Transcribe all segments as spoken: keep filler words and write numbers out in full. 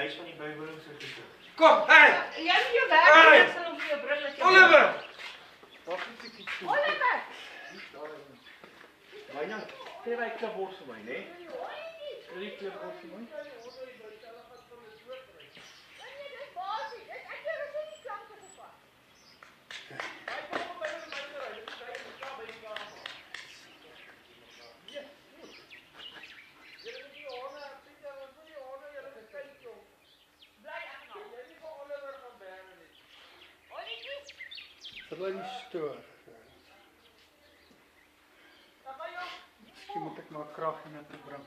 lijst van die bijwoning se goede. Kom, hey! Jy moet jou werk doen, ek sal hom vir jou bring dat jy... Oliver! Wacht een tikkie toe. Oliver! Bijna, twee wij klapbord voor mij, nee? Drie klapbord voor mij? Dat lijkt niet stoor. Misschien moet ik maar kracht in het brengen.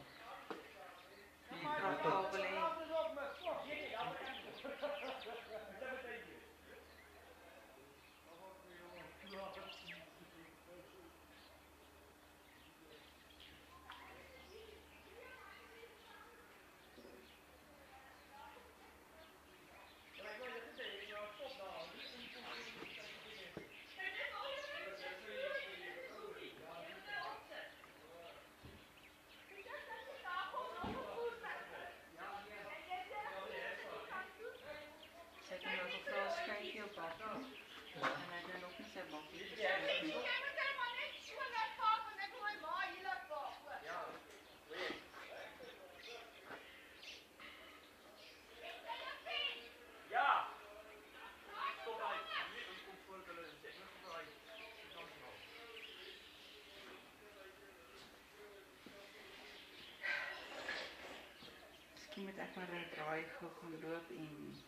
Misschien moet ek maar 'n draai gou gaan loop en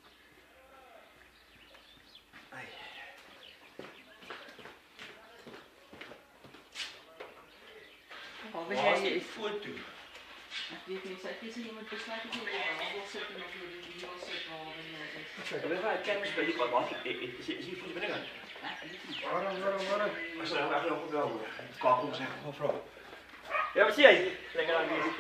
Ai. Waar Waar is jy die is foto? Ek weet nie, sy sê jy moet besluit of jy wil sit en of jy hier wil sit waar jy is. Ek wil net kyk by die wat wat is is die foto binne gaan. Waarom, waarom, waarom? As nou ek nog op wel hoor. Kaap kom sê gou vra. Ja, wat sê jy? Lekker aan die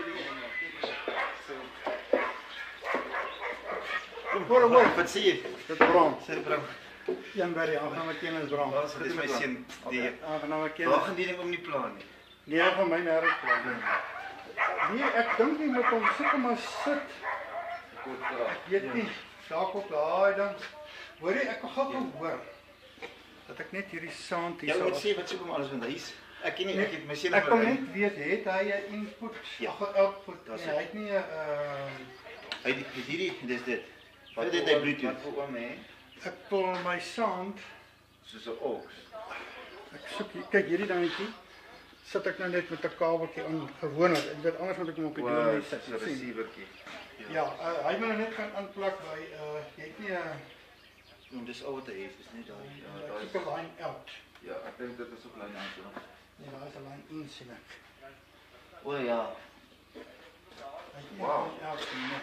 Hoor, hoor. Wat sê jy? Dit brand. Sê brand. Jan Berry, aangename kennis brand. Dit is my seun die Aangename kennis. Waar gaan die ding om nie plan nie. Nee, van my nergens plan. Nee, ek dink nie met hom seker maar sit. Ek weet nie, dalk op daai dan. Hoor jy, ek gaan gou hoor. Dat ek net hierdie saand hier Jy sal. moet sê wat soek hom alles want hy's ek ken nie ek het my seun Ek kan net weet het hy 'n input, Ja. ag 'n output. Daar's Nee, hy het nie 'n uh hy het hierdie dis dit. Wat het hy Bluetooth? Wat vir oom hè? ek pul my saand. Soos 'n oks. Ek soek hier, kyk hierdie dingetjie. Sit ek nou net met 'n kabeltjie aan gewoonlik. Ek weet anders moet ek hom op die Wow, deur dis sit. 'n sien. receivertjie. Ja, uh, hy moet nou net gaan aanplak by uh jy het nie 'n Nou dis al wat hy het, is net daai. Ja, uh, daai soek 'n line out. Ja, ek dink dit is op lyn aan toe. Nee, daar is 'n line in sien ek. O ja. Hy het nie 'n Wow. line out nie.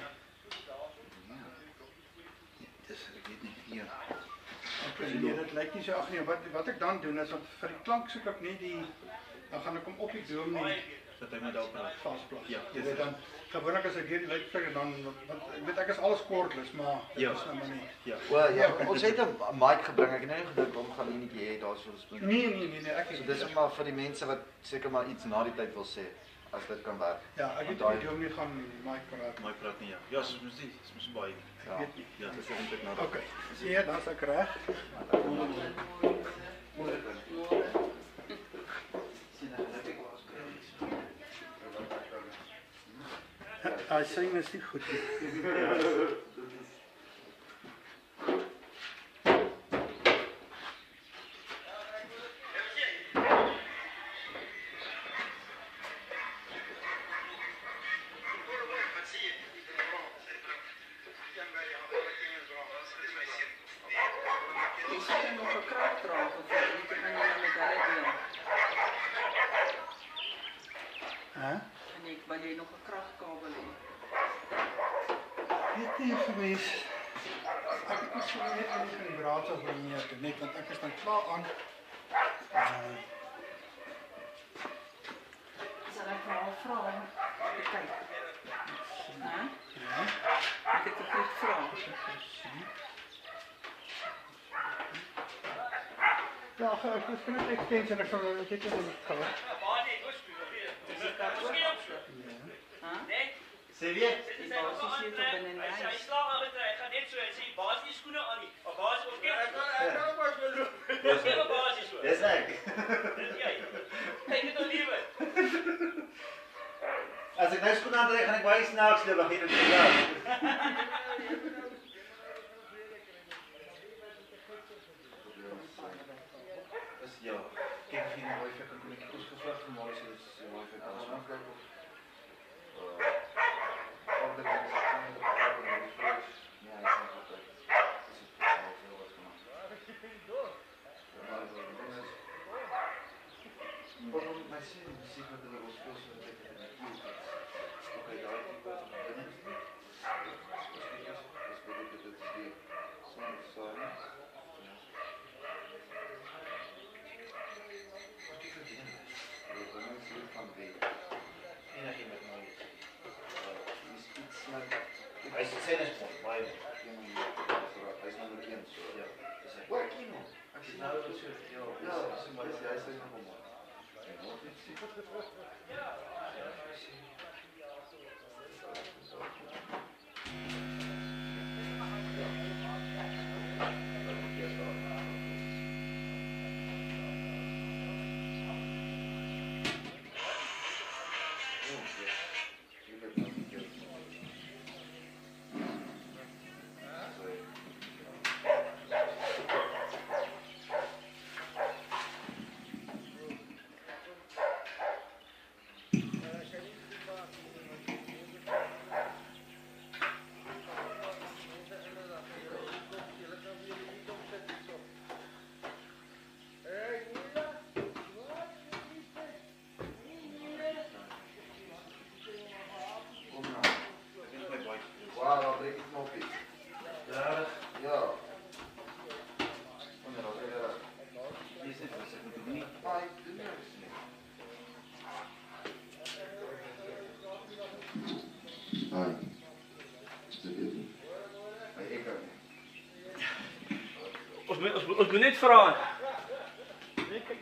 Dis ek weet nie hier. Okay, nee, dit lyk nie so ag nee, wat wat ek dan doen is om vir die klank soek ek net die dan gaan ek hom op die dom nie Dat hy met daarop vasplak. Ja, jy weet dan gewoonlik as ek hier die luidsprekers dan want ek weet ek is alles cordless, maar dit Ja. is nou maar nie. Ja. Wel ja, ons het 'n mic gebring. Ek het nou nie gedink om gaan enetjie hê daarso spoed. Nee, nee, nee, nee, ek So dis maar vir die mense wat seker maar iets na die tyd wil sê as dit kan werk. ja, ek weet Want nie hoe om nie gaan mic praat. My praat nie ja. Ja, soos mos nie, dis mos baie. Ek weet nie. Ja, dis eintlik nou. Okay. Sien jy, dan's ek reg. Hy sê mens nie goed nie. Jy sê jy nog 'n kragdraad of jy moet dit nou met hulle deel. Hæ? En ek wil jy nog 'n kragkabel hê. Weet jy vir mens ek het nie so net aan die vibrator van hier toe net want ek is dan klaar aan. Uh, Sal ek vir haar vra om te kyk? Hæ? ja. Ek het 'n goed vraag. Ja, ek is net extension ek sal ek het dit gehad. Hæ? Sê weer. Die basis hier tot binne in die huis. net so en sê, waar is die skoene aan nie? Of waar is ook Ek kan ek kan pas wil loop. Dis nie maar basies so. Dis ek. Dis jy. Kyk dit nou lewe. As ek nou skoene aantrek, gaan ek baie snaaks loop, begin ek te lag. Dis ja. Kyk hier na wifi kan ek kos gevlug van maar so is die wifi kan ons kyk of of dit is van die probleem is ja, is nie goed. Dis is wel wat gemaak. Maar dit is Waarom my sien, sien wat hulle ons speel so dit in die kiel is. Okay, daai tipe van dinge. Dis baie dit is die son son. Wat is dit? Die bonus van die enige met my. Dis iets met hy sê tennis point, baie hy is nommer een so. Ja. Dis hy. Wat kino? Ek sien nou so ja, ja, so maar dis hy sê nog maar. Ons moet ons moet net vra. Nee, kyk.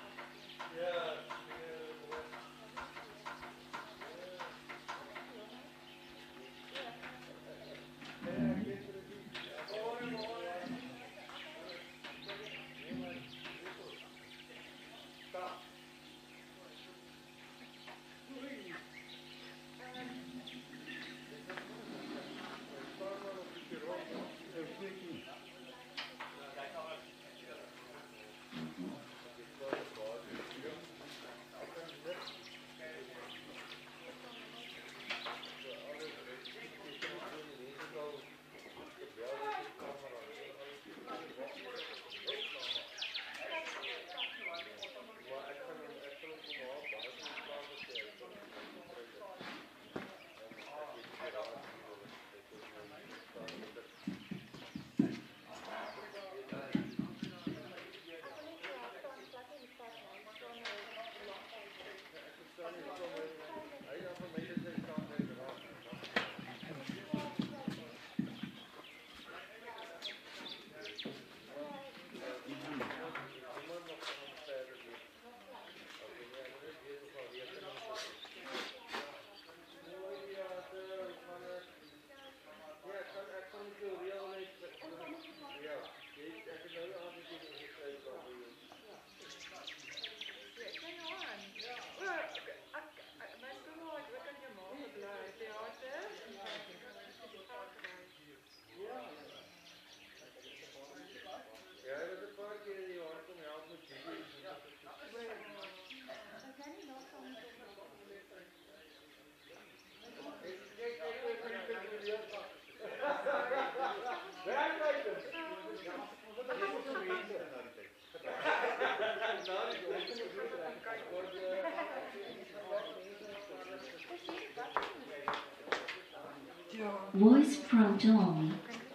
Voice from Tommy.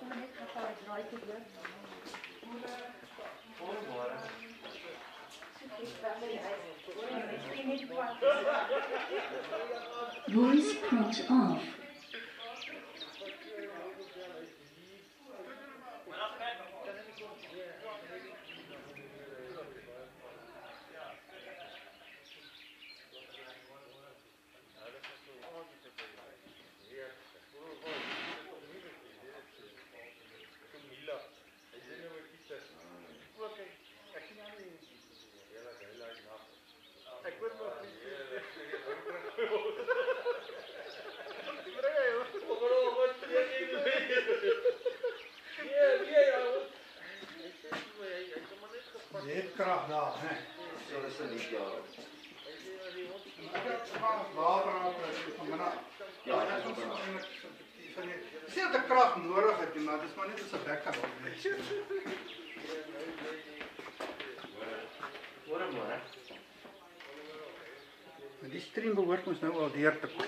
Voice prompt off. krag daar, hè. So dis 'n lied, ja. Ek het gaan water aan van binne. Ja, Ek ek het is ons ook eintlik van die dis nie dat ek krag nodig het nie, maar dis maar net as 'n backup. Hoor hom hoor. Maar die stream behoort ons nou al deur te kom.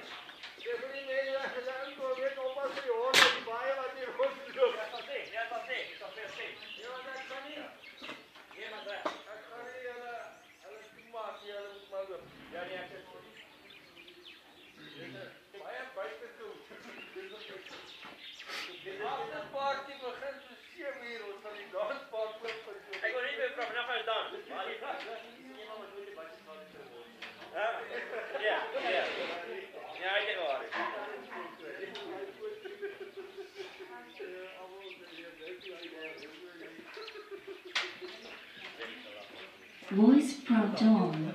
Voice prompt on.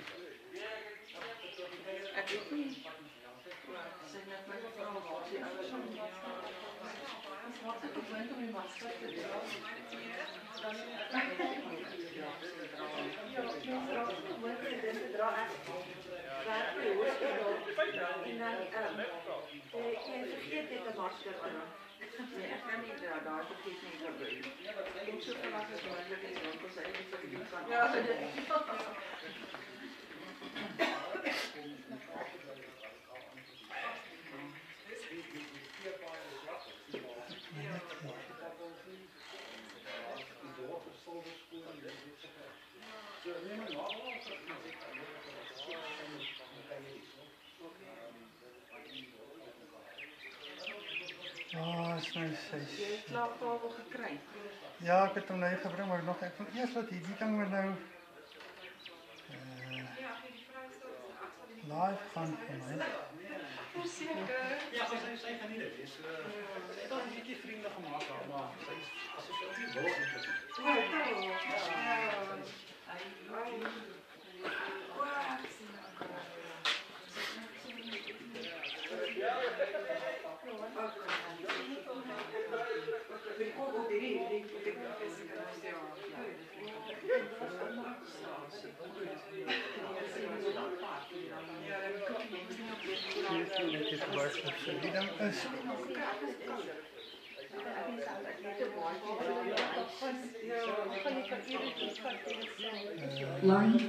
Ek weet nie. Sy net my vrou waar sy ouers is. Wat ek gewoond om die masker te dra. Dan vergeet dit 'n masker aan. nee, ek kan nie dra, daar vergeet nie gebeur. Ek moet so vinnig as moontlik in winkels uit die verdiep van. Ja, Ah, is my sy. jy het slaaptafel gekry. Ja, ek het hom nou gebring, maar nog ek wil eers wat hierdie ding wat nou uh, live gaan vir my. Verseker. Ja, sy sy gaan nie dit wees. Sy het al 'n bietjie vriende gemaak daar, maar sy is as sy nie wil eintlik. Ja, ja. Dit is waar sy die ding is. Line,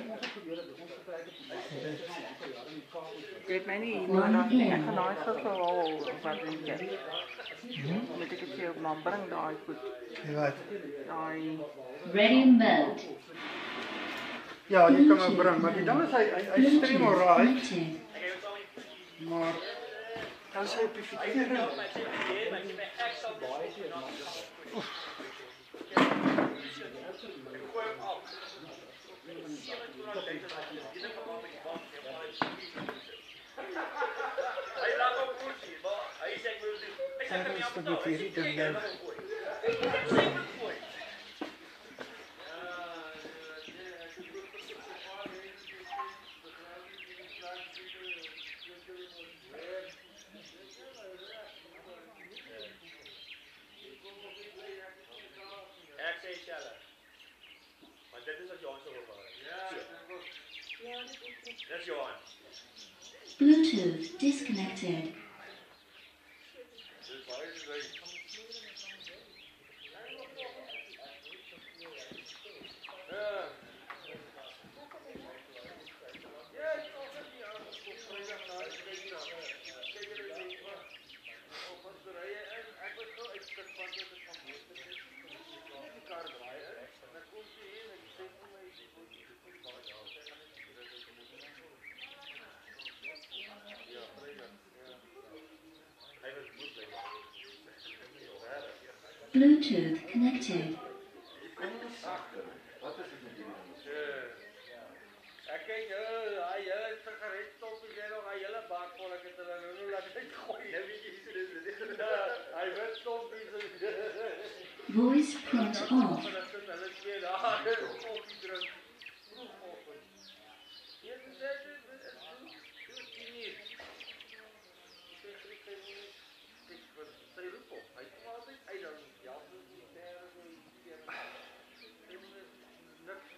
Jy het my nie nodig nie. Ek gaan daai gou wat dink jy? Moet ek dit vir jou maar bring daai goed. Die wat? Daai ready mode. Ja, jy kan maar bring, maar die ding is hy hy, hy stream Bluetooth alright, connected. maar dan sy op die verkeerde. Ek is tot met hierdie ding nou. Ek sê Shella. Maar dit is wat Johan se wil maak. Ja. Dis Johan. Bluetooth disconnected. Dis baie baie. Ja. Bluetooth connected. Wat is dit met hierdie? Ek kyk hy hele sigaretstoppies en nog hy hele bak vol ek het hulle nou nou laat uitgooi. Nou weet jy hoe dit is. Hy wit stoppies. Voice prompt off. Hulle twee daar koffie drink. Vroegoggend. Hier is dit is dit nie. Sy roep op. Hy kom altyd uit dan ja, so die perde so hier. Niks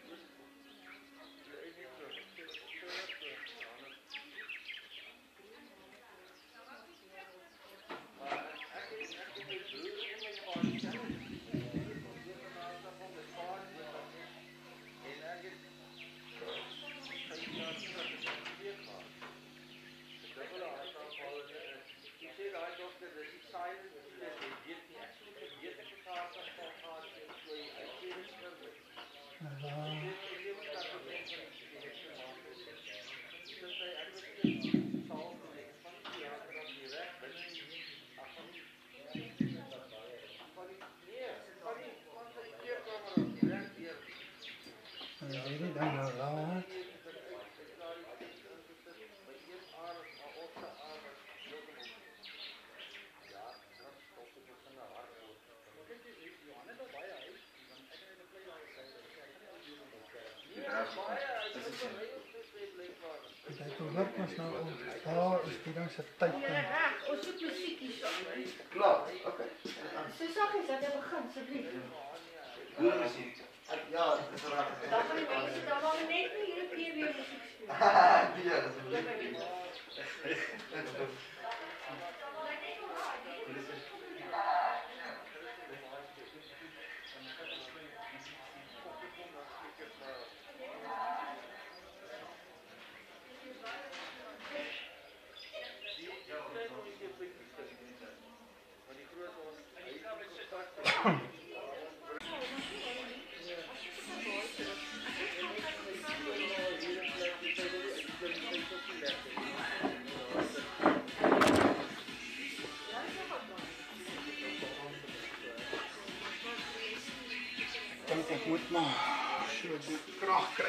dan nou laat. Dit hoort ons nou om. Daar is die dan se tyd. Ja, reg, ons soek musiek hier so. Klaar, oké. So saggies dat jy begin asseblief. Hoe is dit? Ja, dit is reg. Dan gaan die mense dan maar net nie hier weer weer musiek speel. Ja, dat is Ek moet maar so die krag kry.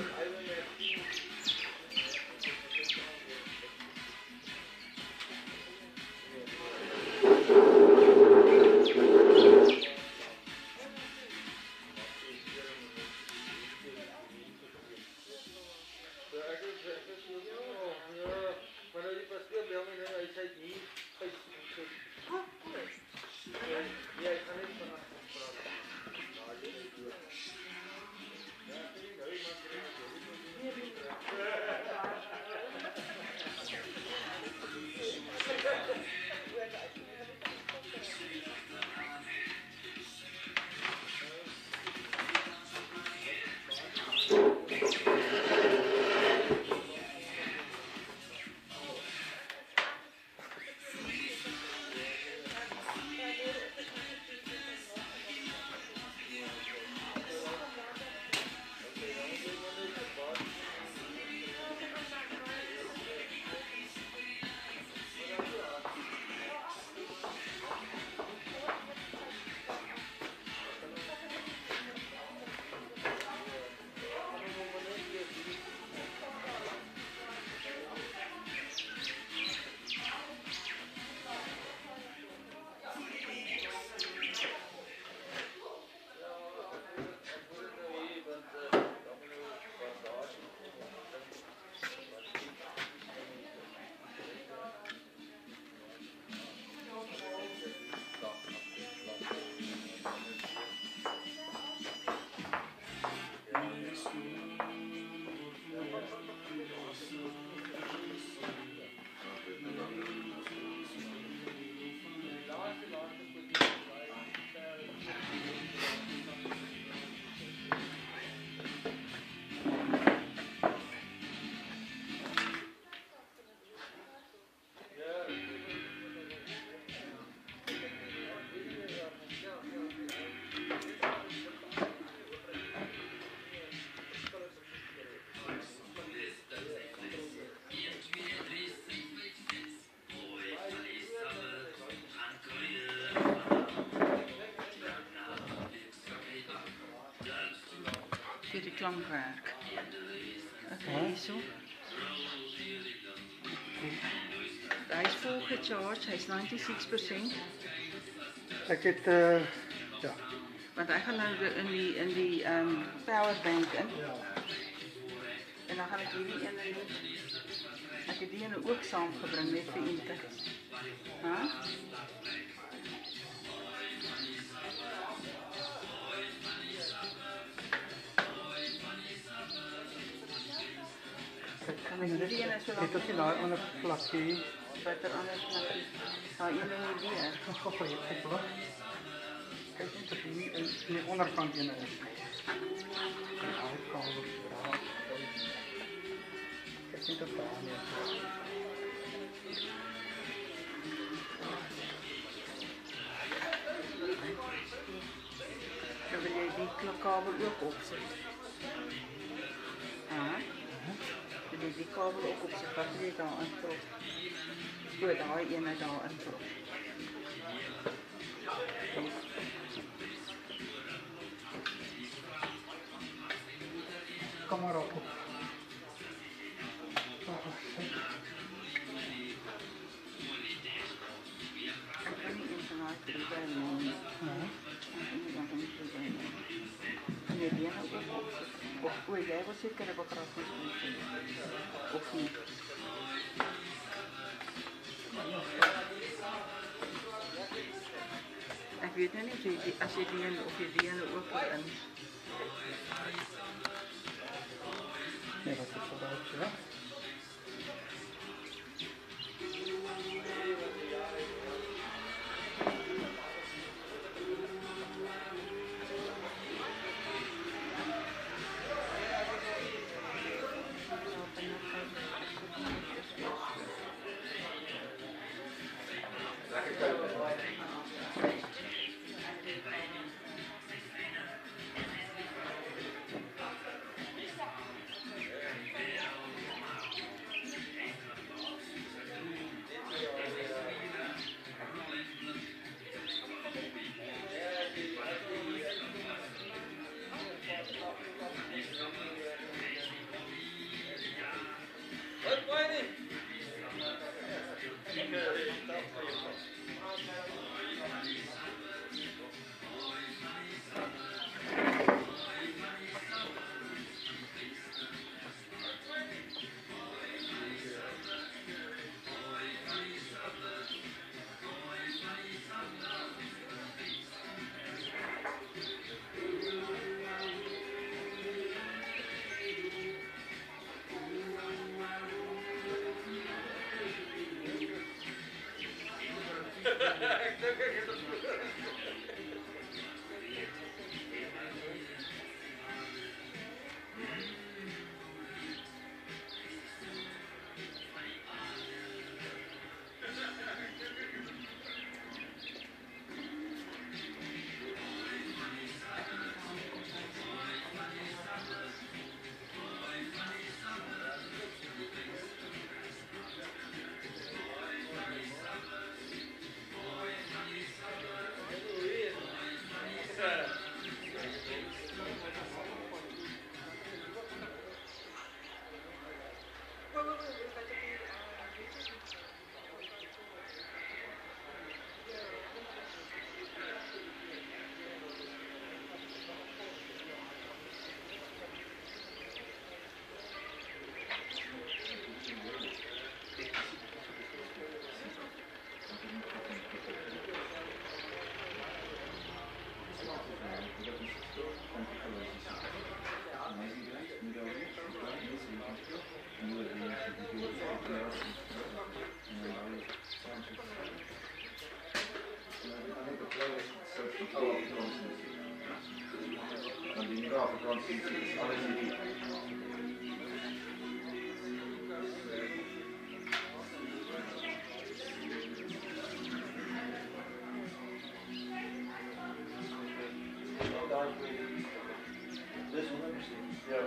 Vir die klankwerk. Okay, hierso. Hy is vol gecharged, hy's ninety-six percent. Ek het uh ja. Want hy gaan nou in die in die ehm um, power bank in. Ja. En dan gaan ek hierdie ene net. Ek het die ene ook saamgebring net vir Inte. Ha? Kan ek dit? Dit is daai ander plakkie. Wat er anders plakkie. Daai ene nie weer. Ek gou vir jou plak. Kyk net of hier in die onderkant ene is. Daai kabel daar. Kyk net of daar nie is. Dan wil jy die kabel ook opsit. Ja. Wil jy die kabel ook opsit, wat wil jy daar introk? So, daai ene daar introk. Kom maar op. Of jij was zeker een begrafenis of niet? Ik weet nou niet als je die of je die ook in. Nee, wat is dat uit, ja? Want die nieuwe vakantie is alles niet. Dus hoe hebben ze? Ja.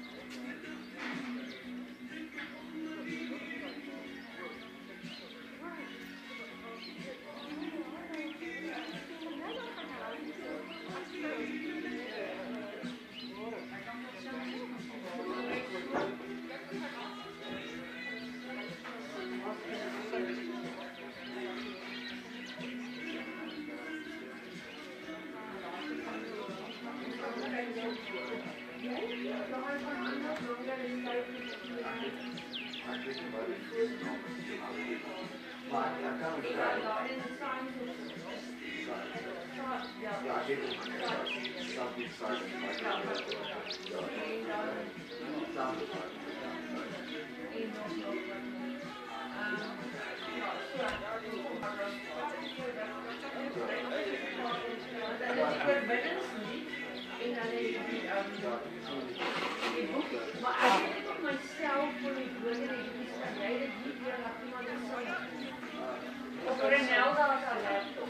Maar ja, kan ik ja, ik weet het niet. Dat is maar als ik het op mijzelf voor die burger is, dan jij dit niet weer laat iemand het zeggen. Of voor een Nelda als haar laptop.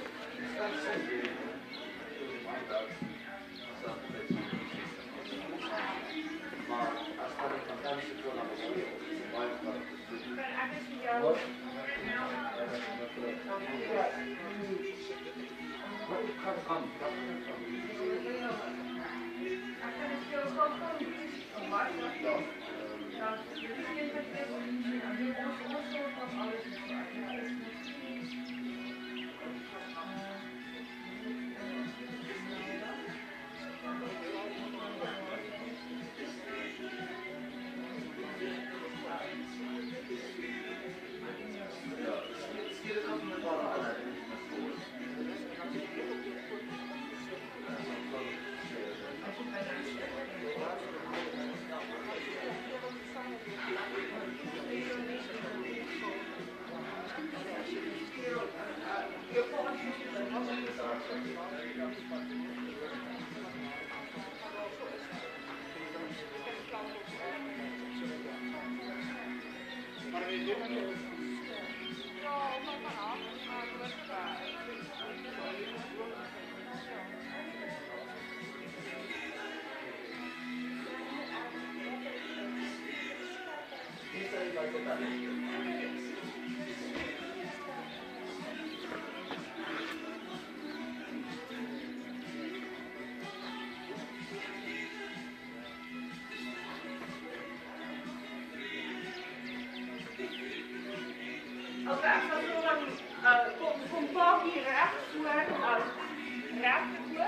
Maar als dat ik van thuis zit, dan is het weer op de Maar ik is jou. Wat kan kan? ik kan het jou gewoon doen. Oké, als dat zo dan uh, kom, kom Paul hier rechts toe uit, rechts toe.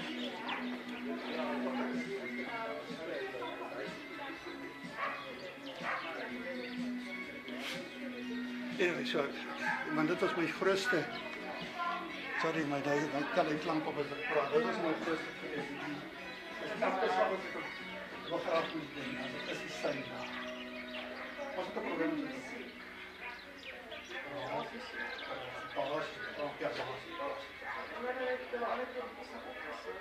Anyway, so, want dit was my grootste. Sorry, my daai dan kan ek lank op het praat. Dit was my grootste. Dis aftes wat ek nog graag wil doen. Dit is die sy. Wat het 'n probleem is? Paas, oh ja, paas. Maar dan heb ik de andere keer opgezet.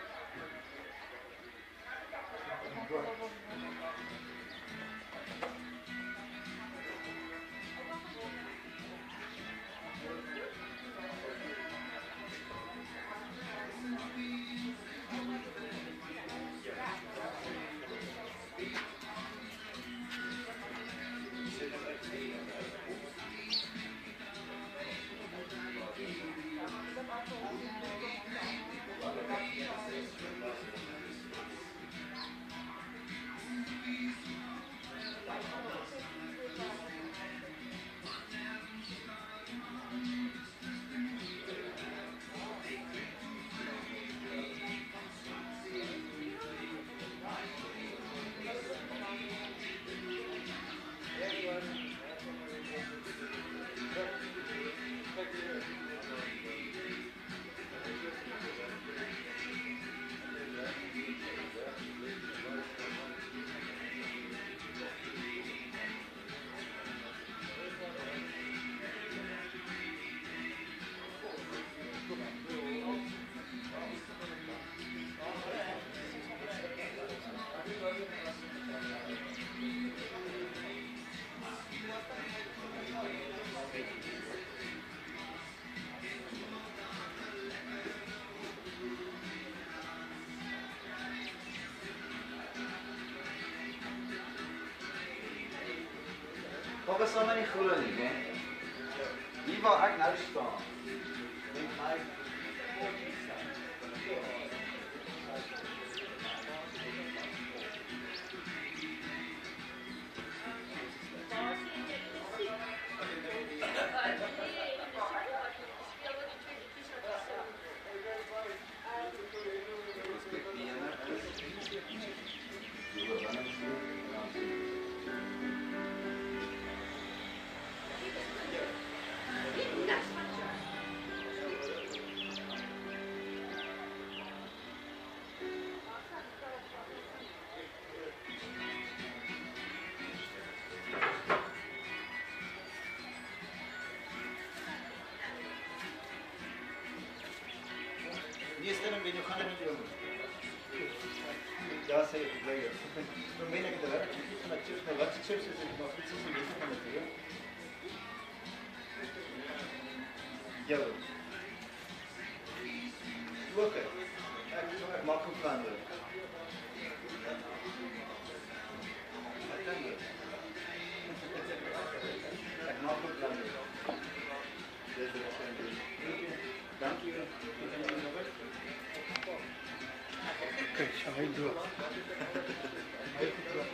Wat is dan my nie glo nie, hè? Hier waar ek nou staan. Met my die stemming ben je gaan met jou. Daar sê ek bly. Dan ben ek daar. Ek het net chips, maar wat chips is dit nog iets so beter van dit. Ja. Oké. Ek ek maak hom verander. Ek maak hom verander. Dis dit wat ek doen. Dankie. Okay, so hy dood. Hy het geklap.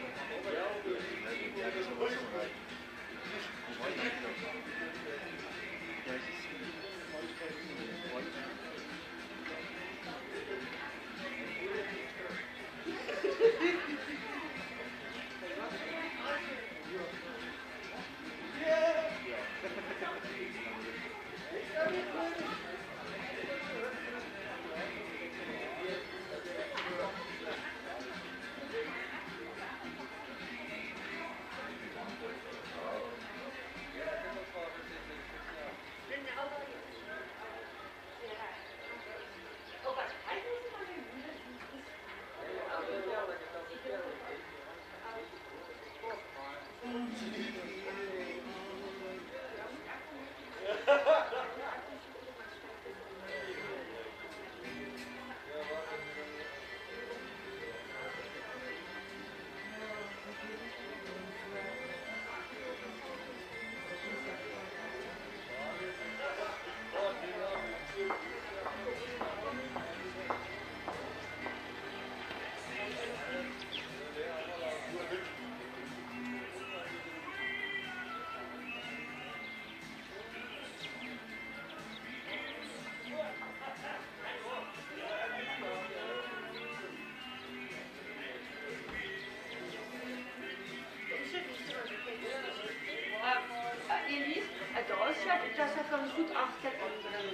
Dat ze van goed afzetten.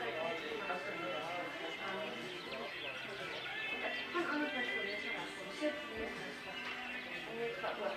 Van anders met voor deze raad. Zit hier. En dit gaat door.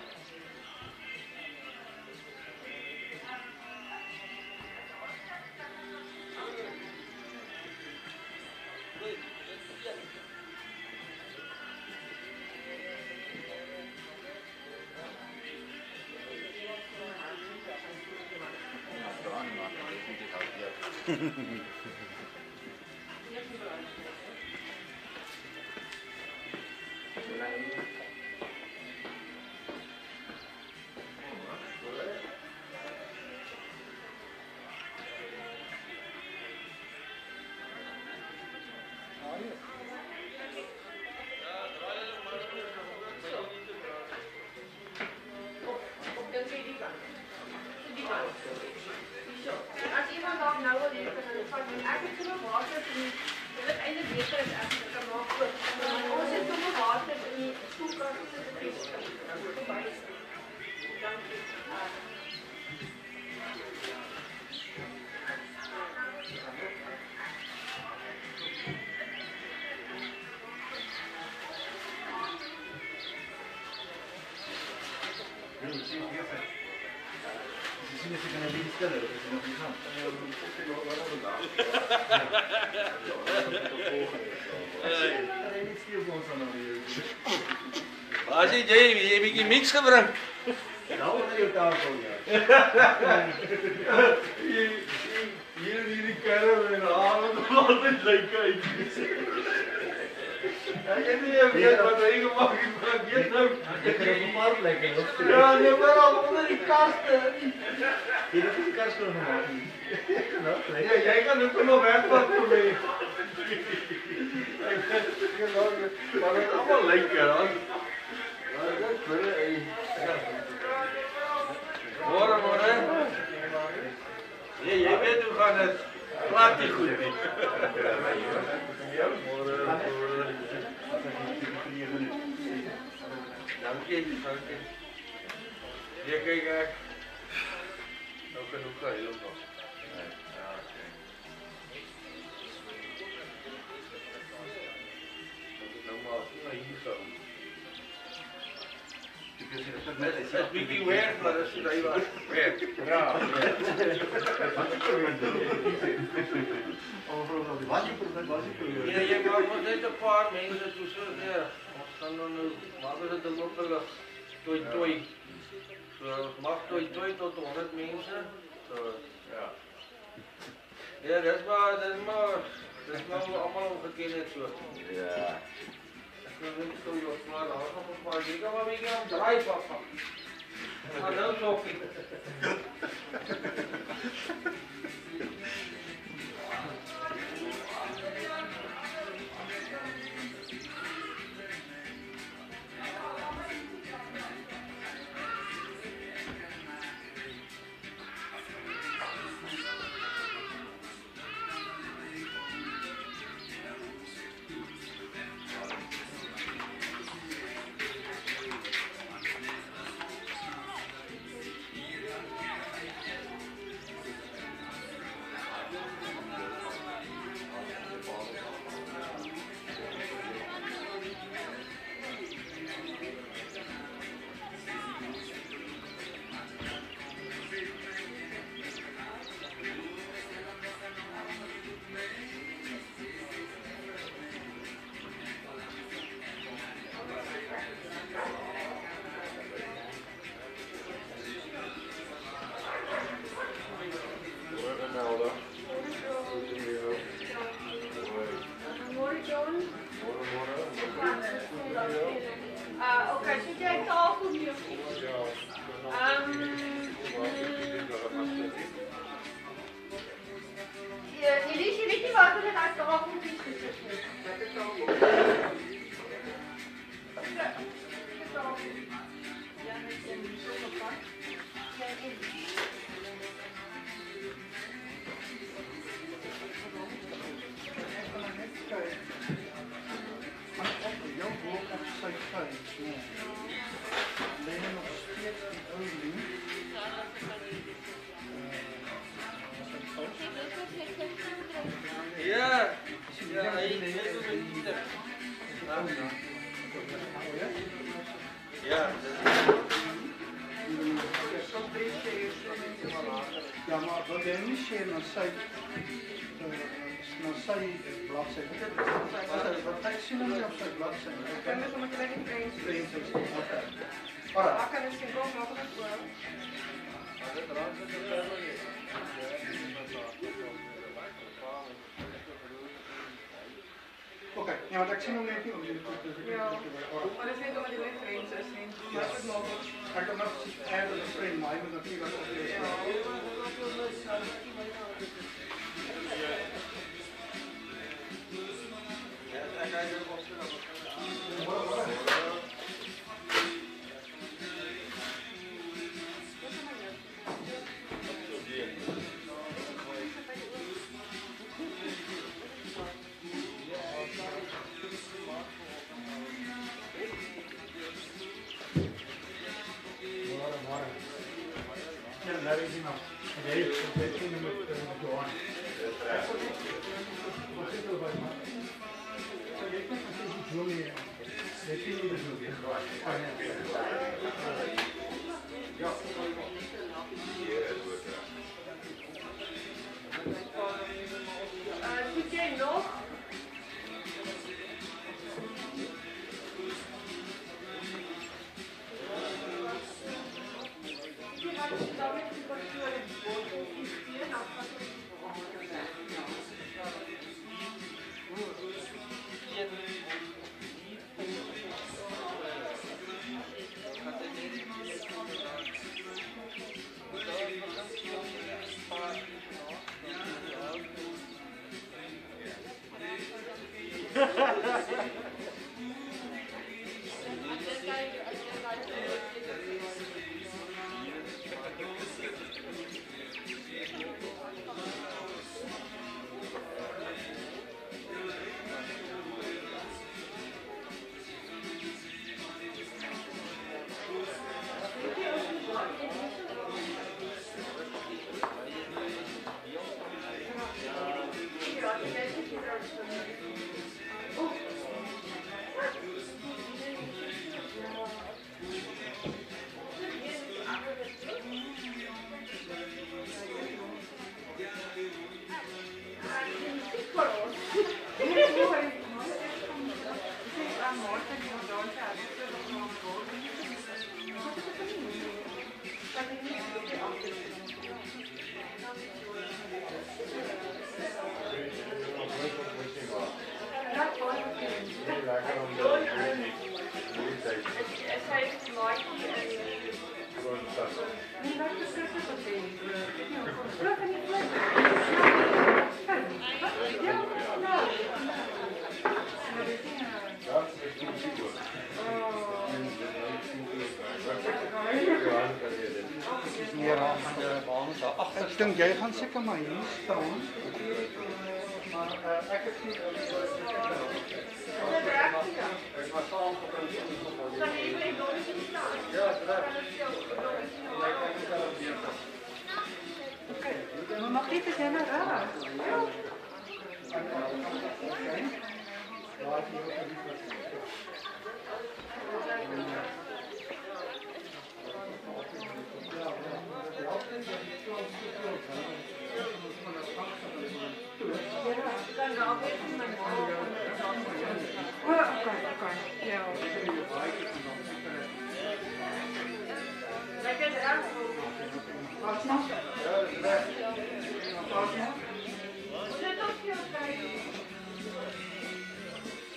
Als iemand daar nou wil leer, dan is het van ek het sommer water in die, dit is eintlik beter as ek dit kan maak ook. Ons het sommer water in die koelkast gesit en dis verby. Dankie. Misschien is het een beetje stiller, dat is nog niet gaan. As jy jy jy 'n bietjie mix gebring. Nou op jou tafel ja. Hier in hierdie kerre en aan altyd lyk uit. Ek het nie weet wat hy gemaak het, maar ek weet nou. Ek kry hom maar lekker op. Ja, nee, maar al onder die kaste. Hier is die kast nog maar. Ja, jy kan dit nog wegvat vir my. Maar dit is allemaal lekker, hoor. Ja, dit is vir my. Môre, môre. Nee, jy weet hoe gaan dit. Plaat nie goed nie. Môre, môre. Dankie, dankie. Ja, kyk ek. Nou kan ook gaan, heel nog. Ja, oké. Nou maar, nou hier zo. Het is bietjie werk, maar dat is hy was werk. Ja. Wat jy probeer, wat jy probeer. Ja, jy maak maar net 'n paar mense toe so neer. Ons gaan nou nou maak ons dit 'n lokale toi toi. So mag toi toi tot honderd mense. So ja. Ja, dis maar dis maar dis maar almal geken het so. Ja. Ek wil net so jou maar daar nog 'n paar jy kan maar 'n bietjie aan draai papa. Maar nou sokkie. Ehm Uh, okay, so jy het tafel mee of iets? Ehm Ja, jy weet jy weet nie wat hulle daar tafel mee gesit het. Wat het tafel? Ja, net in die sofapak. Ja, nee. Jou boek op sy vuis, nee. Lê nog steeds die ou ding. Ja, ja, hy het net so gedoen. Ja, ja, maar wat jy nie sê na sy na sy bladsy. Wat ek sien nie op sy bladsy. Kan jy sommer gelyk die prins? Prins is okay. Alright. Daar kan ek sien kom nog net voor. Okay, ja, want ek sien hom net nie op die Ja. Maar dit is net omdat die net prins is en maar dit maak ook. ek kan nog add as 'n friend, maar hy moet natuurlik op die Soek jy nog? Ek dink jy gaan seker maar hier staan. Maar uh, ek het nie Okay. Maar mag dit is helemaal raar. Oké, oké. Ja. Lekker erg. Pas nog? Ja, dat is weg. Pas nog? Zet op je kijken.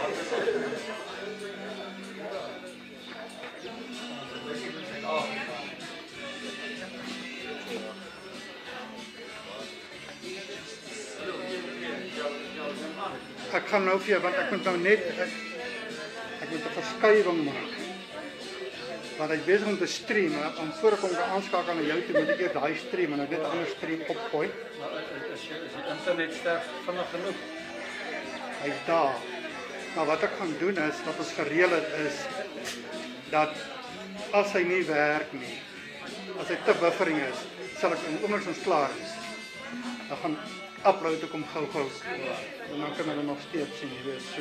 Ek gaan nou vir jou, want ek moet nou net ek, ek moet 'n verskuiwing maak. Want hy is besig om te stream, en voor ek hom kan aanskakel na jou toe, moet ek eers daai stream en nou dit 'n ander stream opgooi. Maar is, is, is die internet sterk vinnig genoeg? Hy's daar. Maar wat ek gaan doen is, wat ons gereël het is, dat as hy nie werk nie, as hy te buffering is, sal ek in oomblik ons klaar is, dan gaan upload ek hom gou-gou, en dan kan hulle nog steeds sien, jy weet, so.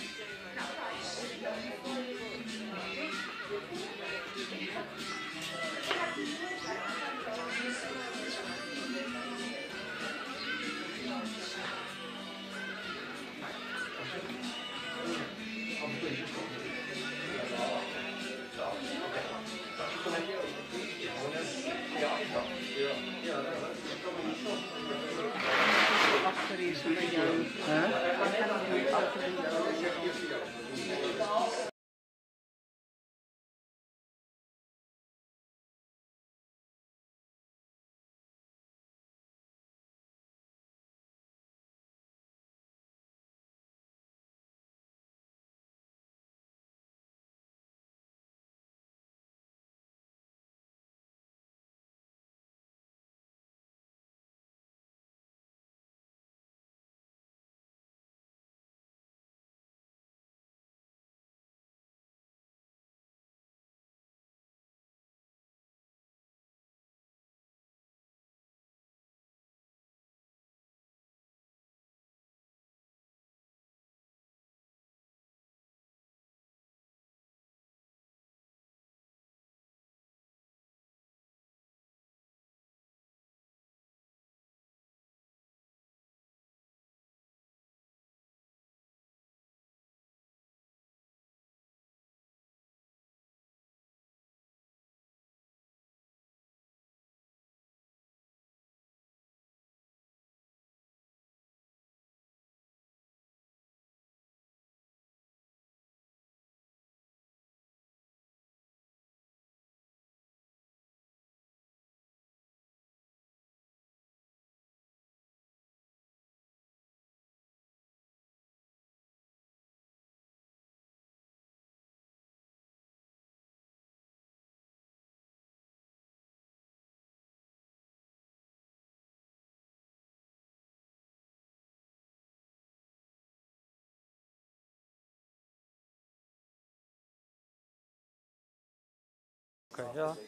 Oké, okay, ja.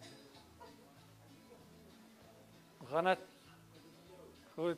We gaan het. Goed.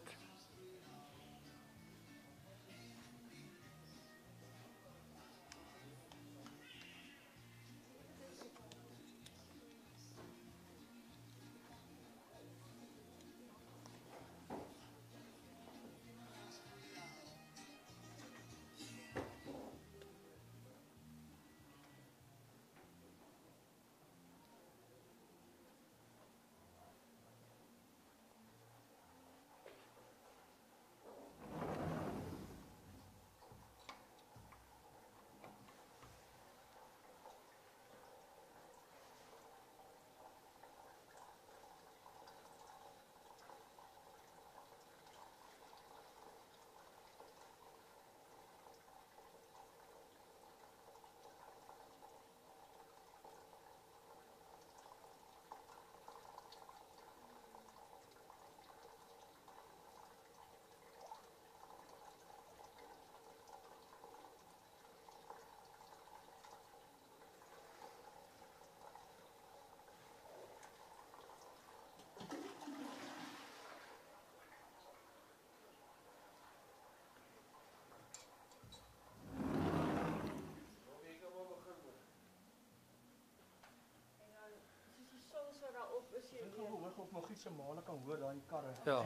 Of nog iets se male kan hoor daai karre. Ja.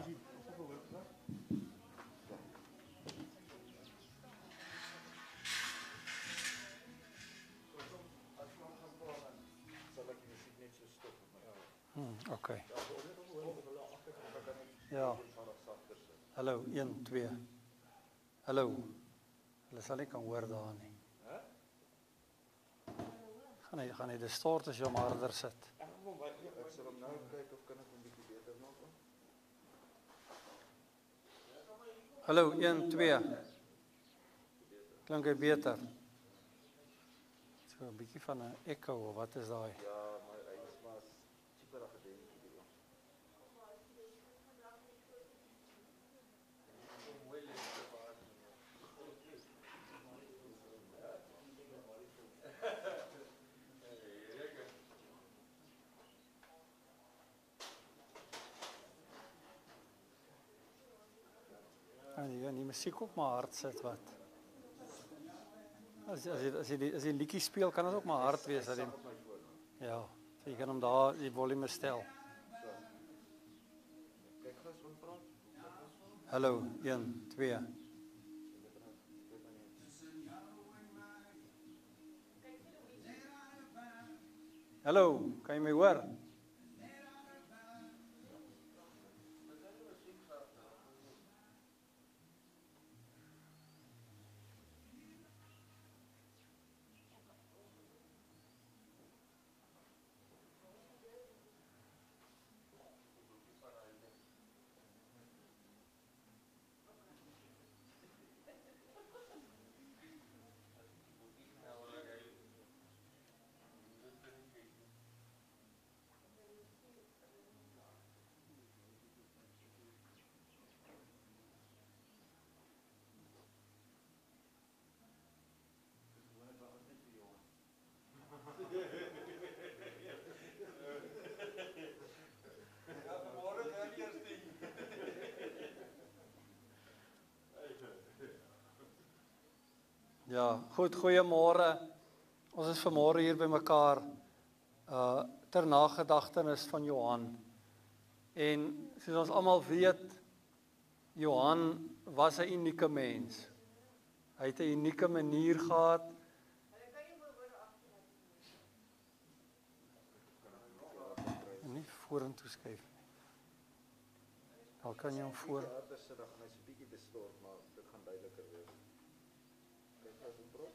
Hmm, oké. Okay. Ja. Hallo, een, twee. Hallo. Hulle sal nie kan hoor daar nie. Gaan hy, gaan hy distort as jy hom harder sit. Ek sal hom nou kyk of kan ek hom bietjie beter maak. Hallo, een, twee. Klink hy beter? So 'n bietjie van 'n echo, of wat is daai? Ja, maar hy is maar cheaper as dit. En jy kan die musiek ook maar hard sit wat. As as jy as jy die, as jy liedjie speel, kan dit ook maar hard wees dat jy ja, so jy kan hom daar die volume stel. Kyk gous van praat. Hallo, een, twee. Hallo, kan jy my hoor? Ja, goed, goeiemôre. Ons is vanmôre hier by mekaar uh ter nagedagtenis van Johan. En soos ons almal weet, Johan was 'n unieke mens. Hy het 'n unieke manier gehad. Nie vorentoe skuif nie. Daar kan jy hom voor. Harder sit, dan gaan hy so 'n bietjie distort, maar dit gaan duideliker wees. Kyk gous van praat.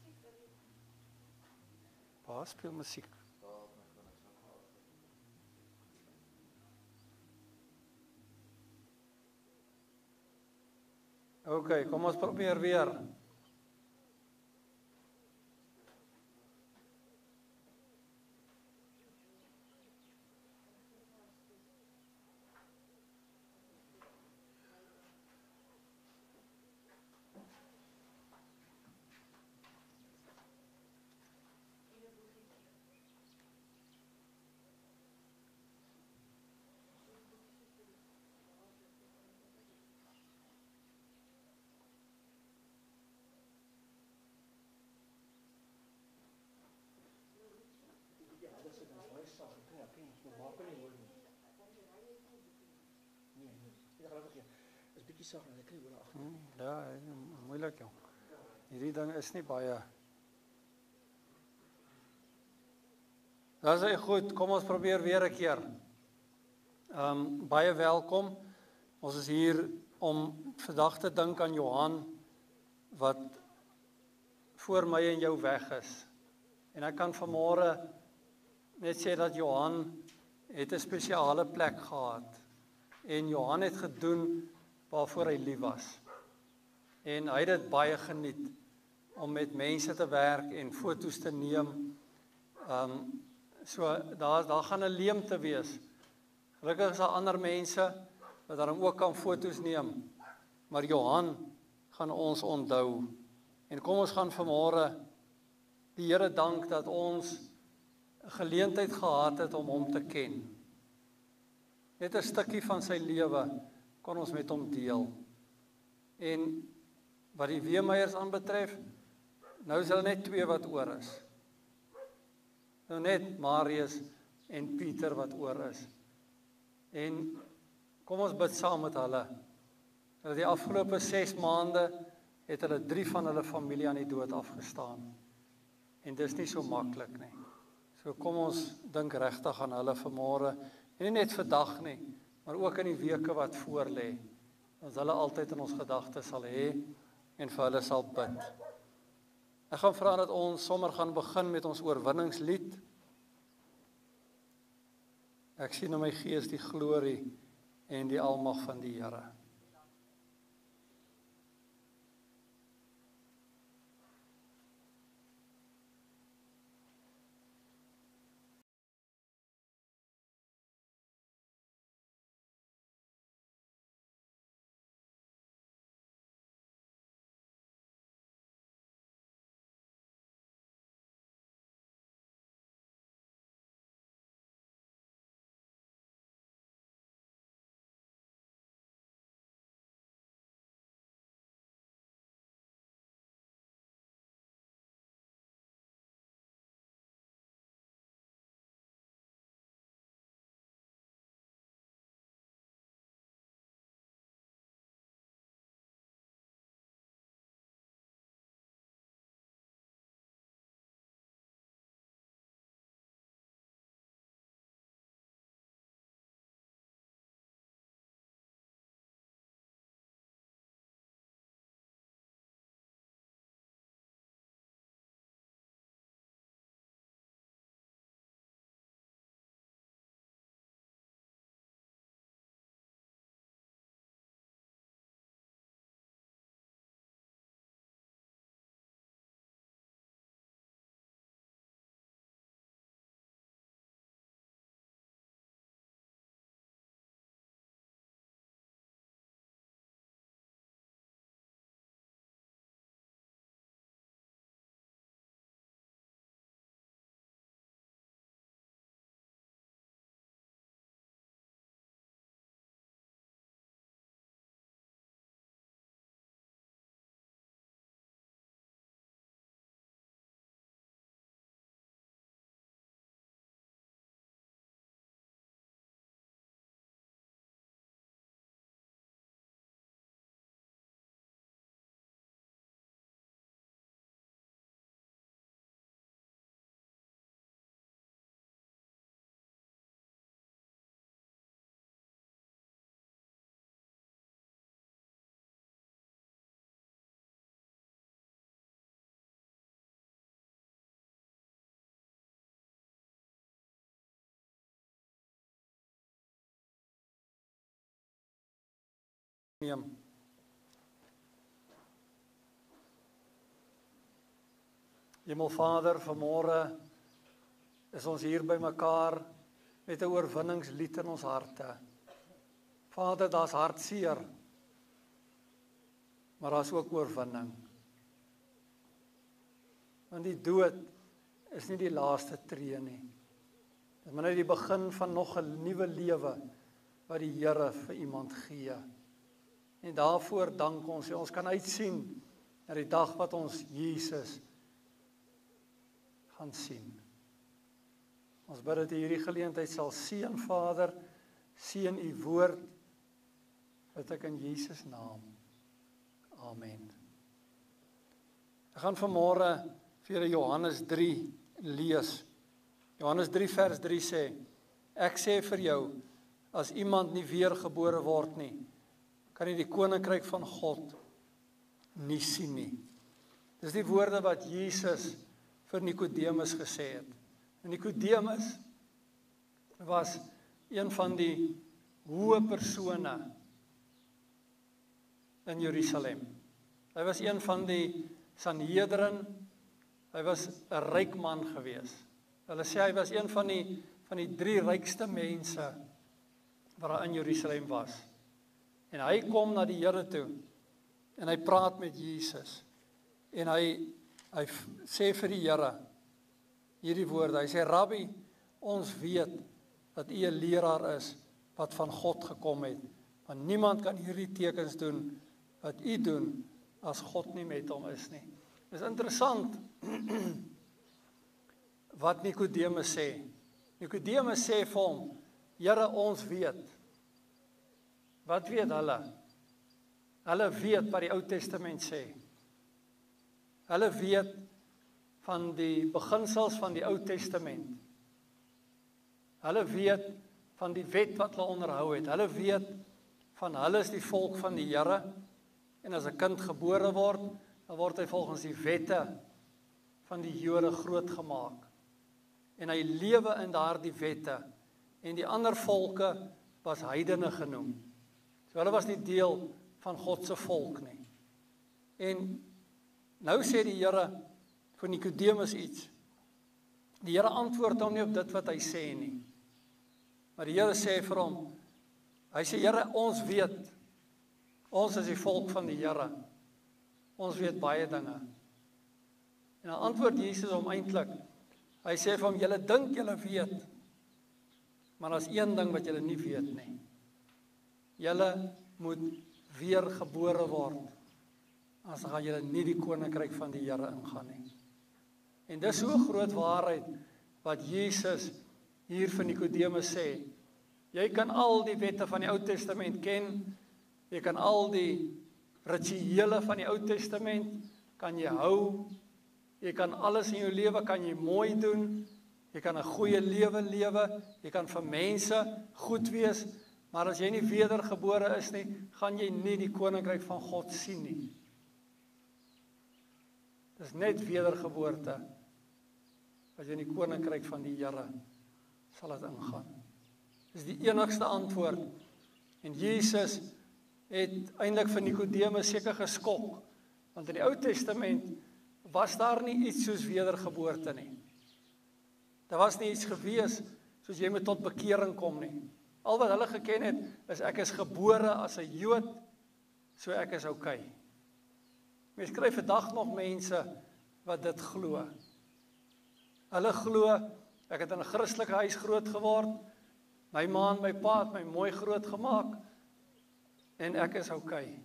Waar speel musiek? Oké, kom ons probeer weer. Hmm, ja, moeilik jong. Hierdie ding is nie baie. Dis goed, kom ons probeer weer 'n keer. Ehm um, baie welkom. Ons is hier om vandag te dink aan Johan wat voor my en jou weg is. En ek kan vanmôre net sê dat Johan het 'n spesiale plek gehad. En Johan het gedoen waarvoor hy lief was. En hy het dit baie geniet om met mense te werk en foto's te neem. Ehm um, so daar daar gaan 'n leemte wees. Gelukkig is daar ander mense wat dan ook kan foto's neem. Maar Johan gaan ons onthou. En kom ons gaan vanmôre die Here dank dat ons 'n geleentheid gehad het om hom te ken. Net 'n stukkie van sy lewe kon ons met hom deel. En wat die Weemeyers aanbetref, nou is hulle net twee wat oor is. Nou net Marius en Pieter wat oor is. En kom ons bid saam met hulle. Hulle die afgelope ses maande het hulle drie van hulle familie aan die dood afgestaan. En dis nie so maklik nie. So kom ons dink regtig aan hulle vanmôre. En nie net vandag nie, maar ook in die weke wat voor lê. Ons hulle altyd in ons gedagtes sal hê en vir hulle sal bid. Ek gaan vra dat ons sommer gaan begin met ons oorwinningslied. Ek sien in my gees die glorie en die almag van die Here. Neem. Hemelvader, vanmôre is ons hier by mekaar met 'n oorwinningslied in ons harte. Vader, daar's hartseer, maar daar's ook oorwinning. Want die dood is nie die laaste tree nie. Dit is maar net die begin van nog 'n nuwe lewe wat die Here vir iemand gee. En daarvoor dank ons, ons kan uitsien na die dag wat ons Jesus gaan sien. Ons bid dat U hierdie geleentheid sal seën, Vader, seën U woord, dat ek in Jesus naam. Amen. Ek gaan vanmôre vir julle Johannes drie lees. Johannes drie vers drie sê, ek sê vir jou, as iemand nie weergebore word nie, kan jy die koninkryk van God nie sien nie. Dis die woorde wat Jesus vir Nikodemus gesê het. En Nikodemus was een van die hoë persone in Jerusalem. Hy was een van die Sanhedrin, hy was 'n ryk man gewees. Hulle sê hy was een van die, van die drie rykste mense wat daar in Jerusalem was. En hy kom na die Here toe en hy praat met Jesus. En hy hy sê vir die Here hierdie woorde. Hy sê, Rabbi, ons weet dat U 'n leraar is wat van God gekom het. Want niemand kan hierdie tekens doen wat U doen as God nie met hom is nie. Dis interessant wat Nikodemus sê. Nikodemus sê vir hom, Here, ons weet. Wat weet hulle? Hulle weet wat die Ou Testament sê. Hulle weet van die beginsels van die Ou Testament. Hulle weet van die wet wat hulle onderhou het. Hulle weet van hulle is die volk van die Here En as 'n kind gebore word, dan word hy volgens die wette van die Jode grootgemaak. En hy lewe in daardie wette. En die ander volke was heidene genoem. So hulle was nie deel van God se volk nie. En nou sê die Here vir Nikodemus iets. Die Here antwoord hom nie op dit wat hy sê nie. Maar die Here sê vir hom, hy sê, Here, ons weet, ons is die volk van die Here. Ons weet baie dinge. En dan antwoord Jesus hom eintlik. Hy sê vir hom, julle dink julle weet, maar daar's een ding wat julle nie weet nie. Julle moet weer gebore word. As gaan julle nie die koninkryk van die Here ingaan nie. En dis so 'n groot waarheid wat Jesus hier vir Nikodemus sê. Jy kan al die wette van die Ou Testament ken. Jy kan al die rituele van die Ou Testament kan jy hou. Jy kan alles in jou lewe kan jy mooi doen. Jy kan 'n goeie lewe lewe. Jy kan vir mense goed wees, maar as jy nie wedergebore is nie, gaan jy nie die koninkryk van God sien nie. Dis net wedergeboorte as jy in die koninkryk van die Here sal dit ingaan. Dis die enigste antwoord. En Jesus het eintlik vir Nikodemus seker geskok, want in die Ou Testament was daar nie iets soos wedergeboorte nie. Daar was nie iets gewees soos jy moet tot bekering kom nie. Al wat hulle geken het, is ek is gebore as 'n Jood, so ek is oukei. Mens kry vandag nog mense wat dit glo. Hulle glo, ek het in 'n Christelike huis groot geword, my ma en my pa het my mooi groot gemaak, en ek is oukei.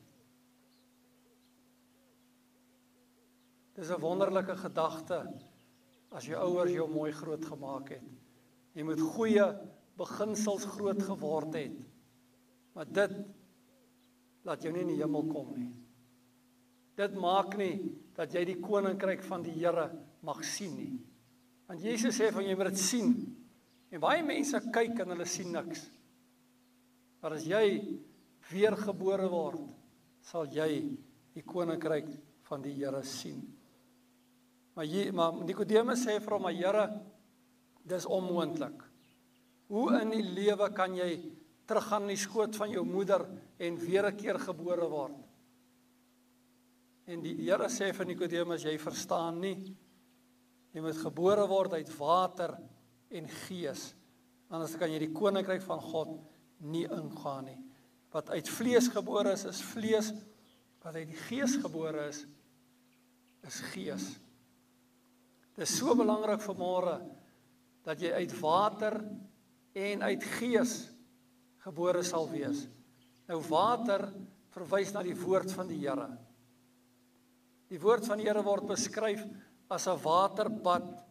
Dis 'n wonderlike gedagte, as jou ouers jou mooi groot gemaak het. Jy moet goeie beginsels groot geword het, maar dit laat jou nie in die hemel kom nie. Dit maak nie dat jy die koninkryk van die Here mag sien nie. Want Jesus sê van jy moet dit sien. En baie mense kyk en hulle sien niks. Maar as jy weergebore word, sal jy die koninkryk van die Here sien. Maar, jy, maar Nikodemus sê vir hom, maar Here, dis onmoontlik. Hoe in die lewe kan jy teruggaan in die skoot van jou moeder en weer 'n keer gebore word? En die Here sê vir Nikodemus, jy verstaan nie. Jy moet gebore word uit water en gees. Anders kan jy die koninkryk van God nie ingaan nie. Wat uit vlees gebore is, is vlees. Wat uit die gees gebore is, is gees. Dit is so belangrik vanmôre dat jy uit water en uit gees gebore sal wees. Nou water verwys na die woord van die Here. Die woord van die Here word beskryf as 'n waterbad.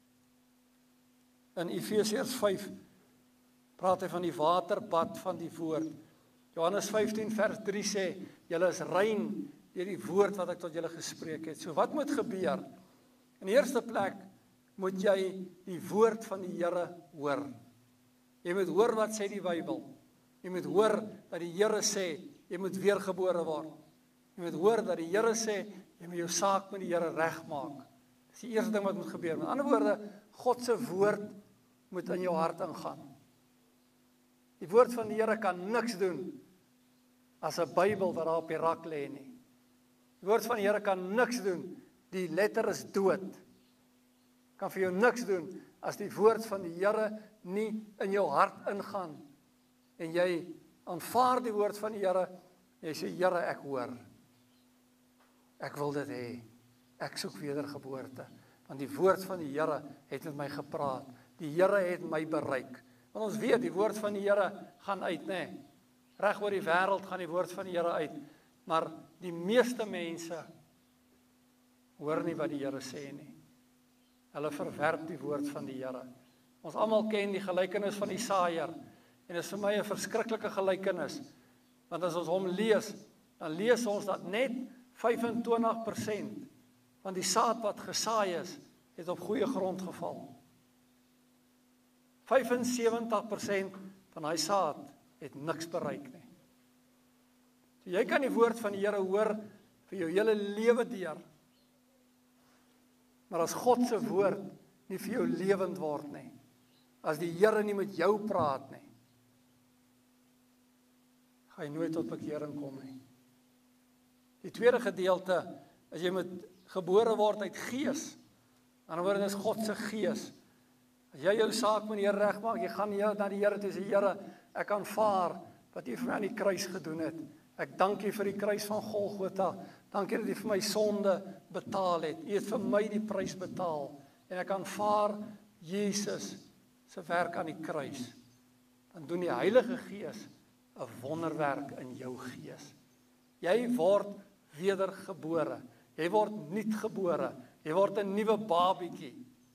In Efesiërs vyf praat hy van die waterbad van die woord. Johannes vyftien vers drie sê, julle is rein deur die woord wat ek tot julle gespreek het. So wat moet gebeur? In die eerste plek moet jy die woord van die Here hoor. Jy moet hoor wat sê die Bybel. Jy moet hoor dat die Here sê, jy moet weergebore word. Jy moet hoor dat die Here sê, jy moet jou saak met die Here regmaak. Dis die eerste ding wat moet gebeur. Met ander woorde, God se woord moet in jou hart ingaan. Die woord van die Here kan niks doen as 'n Bybel wat daar op die rak lê nie. Die woord van die Here kan niks doen. Die letter is dood. Kan vir jou niks doen as die woord van die Here nie in jou hart ingaan en jy aanvaar die woord van die Here. Jy sê, Here, ek hoor. Ek wil dit hê. Ek soek wedergeboorte. Want die woord van die Here het met my gepraat. Die Here het my bereik. Want ons weet, die woord van die Here gaan uit, nê? Reg oor die wêreld gaan die woord van die Here uit. Maar die meeste mense hoor nie wat die Here sê nie. Hulle verwerp die woord van die Here. Ons almal ken die gelykenis van die saaier. En dit is vir my 'n verskriklike gelykenis. Want as ons hom lees, dan lees ons dat net vyf en twintig persent van die saad wat gesaai is, het op goeie grond geval. vyf en sewentig persent van hy saad het niks bereik nie. So jy kan die woord van die Here hoor vir jou hele lewe deur. Maar as God se woord nie vir jou lewend word nie, as die Here nie met jou praat nie, gaan jy nooit tot bekering kom nie. Die tweede gedeelte, as jy met gebore word uit gees, aan die ander woord is God se gees. As jy jou saak met die Here regmaak, jy gaan na die Here toe sê, Here, ek aanvaar wat U vir my aan die kruis gedoen het. Ek dank U vir die kruis van Golgotha. Dankie dat U vir my sonde betaal het. U het vir my die prys betaal. En ek aanvaar Jesus se werk aan die kruis. Dan doen die Heilige Gees 'n wonderwerk in jou gees. Jy word wedergebore. Jy word nuutgebore. Jy word 'n nuwe babietjie.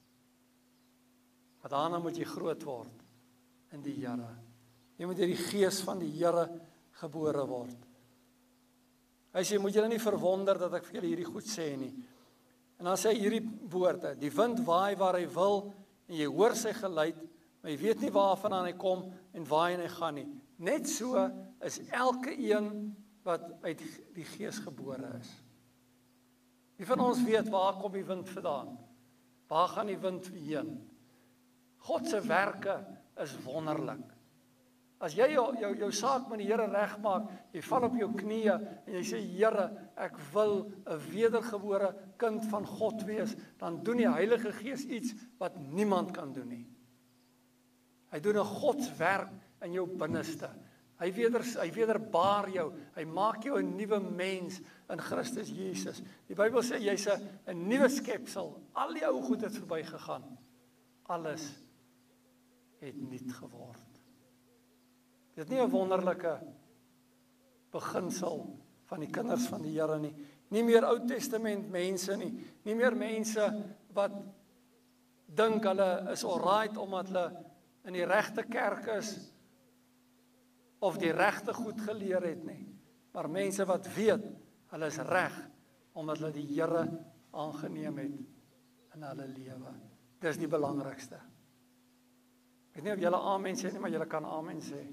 Maar daarna moet jy groot word in die Here. Jy moet deur die Gees van die Here gebore word. Hy sê, moet julle nie verwonder dat ek vir julle hierdie goed sê nie. En dan sê hy hierdie woorde, die wind waai waar hy wil, en jy hoor sy geluid, maar jy weet nie waarvandaan hy kom, en waarheen hy gaan nie. Net so is elke een wat uit die Gees gebore is. Wie van ons weet, waar kom die wind vandaan? Waar gaan die wind heen? God se werke is wonderlik. As jy jou, jou, jou saak met die Here regmaak, jy val op jou knieë en jy sê, Here, ek wil 'n wedergebore kind van God wees, dan doen die Heilige Gees iets wat niemand kan doen nie. Hy doen 'n godswerk in jou binneste. Hy weder, hy wederbaar jou, hy maak jou 'n nuwe mens in Christus Jesus. Die Bybel sê, jy's 'n 'n nuwe skepsel, al die ou goed het verbygegaan. Alles het nuut geword. Dit is nie 'n wonderlike beginsel van die kinders van die Here nie. Nie meer Ou Testament mense nie. Nie meer mense wat dink hulle is alright omdat hulle in die regte kerk is of die regte goed geleer het nie. Maar mense wat weet hulle is reg omdat hulle die Here aangeneem het in hulle lewe. Dis die belangrikste. Ek weet nie of julle amen sê nie, maar julle kan amen sê.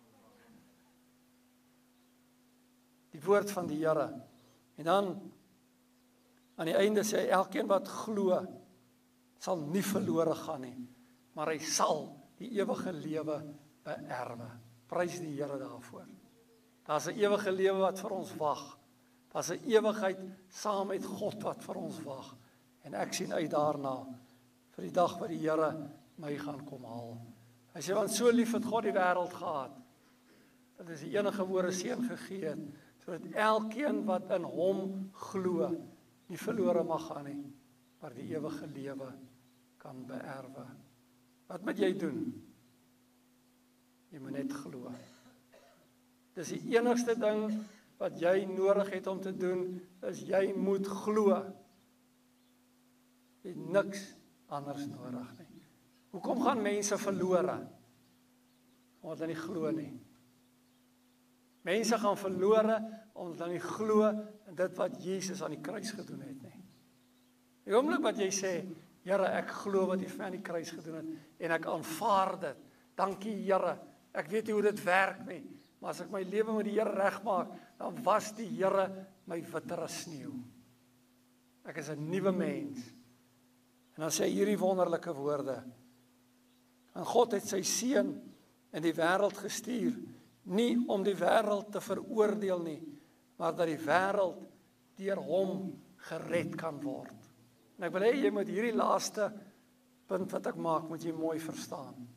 Die woord van die Here. En dan aan die einde sê hy, elkeen wat glo sal nie verlore gaan nie, maar hy sal die ewige lewe beerwe. Prys die Here daarvoor. Daar's 'n ewige lewe wat vir ons wag. Daar's 'n ewigheid saam met God wat vir ons wag. En ek sien uit daarna vir die dag wat die Here my gaan kom haal. Hy sê, want so lief het God die wêreld gehad, dat hy sy enige gebore seun gegee het, sodat elkeen wat in hom glo, nie verlore mag gaan nie, maar die ewige lewe kan beerwe. Wat moet jy doen? Jy moet net glo. Dis die enigste ding wat jy nodig het om te doen, is jy moet glo. Jy het niks anders nodig nie. Hoekom gaan mense verlore? Omdat hulle nie glo nie. Mense gaan verlore omdat hulle nie glo in dit wat Jesus aan die kruis gedoen het nie. Die oomblik wat jy sê, Here, ek glo wat U vir my aan die kruis gedoen het en ek aanvaar dit. Dankie Here. Ek weet nie hoe dit werk nie, maar as ek my lewe met die Here regmaak, dan was die Here my witter as sneeu. Ek is 'n nuwe mens. En dan sê hy hierdie wonderlike woorde. En God het sy seun in die wêreld gestuur, nie om die wêreld te veroordeel nie, maar dat die wêreld deur hom gered kan word. En ek wil hê jy moet hierdie laaste punt wat ek maak, moet jy mooi verstaan.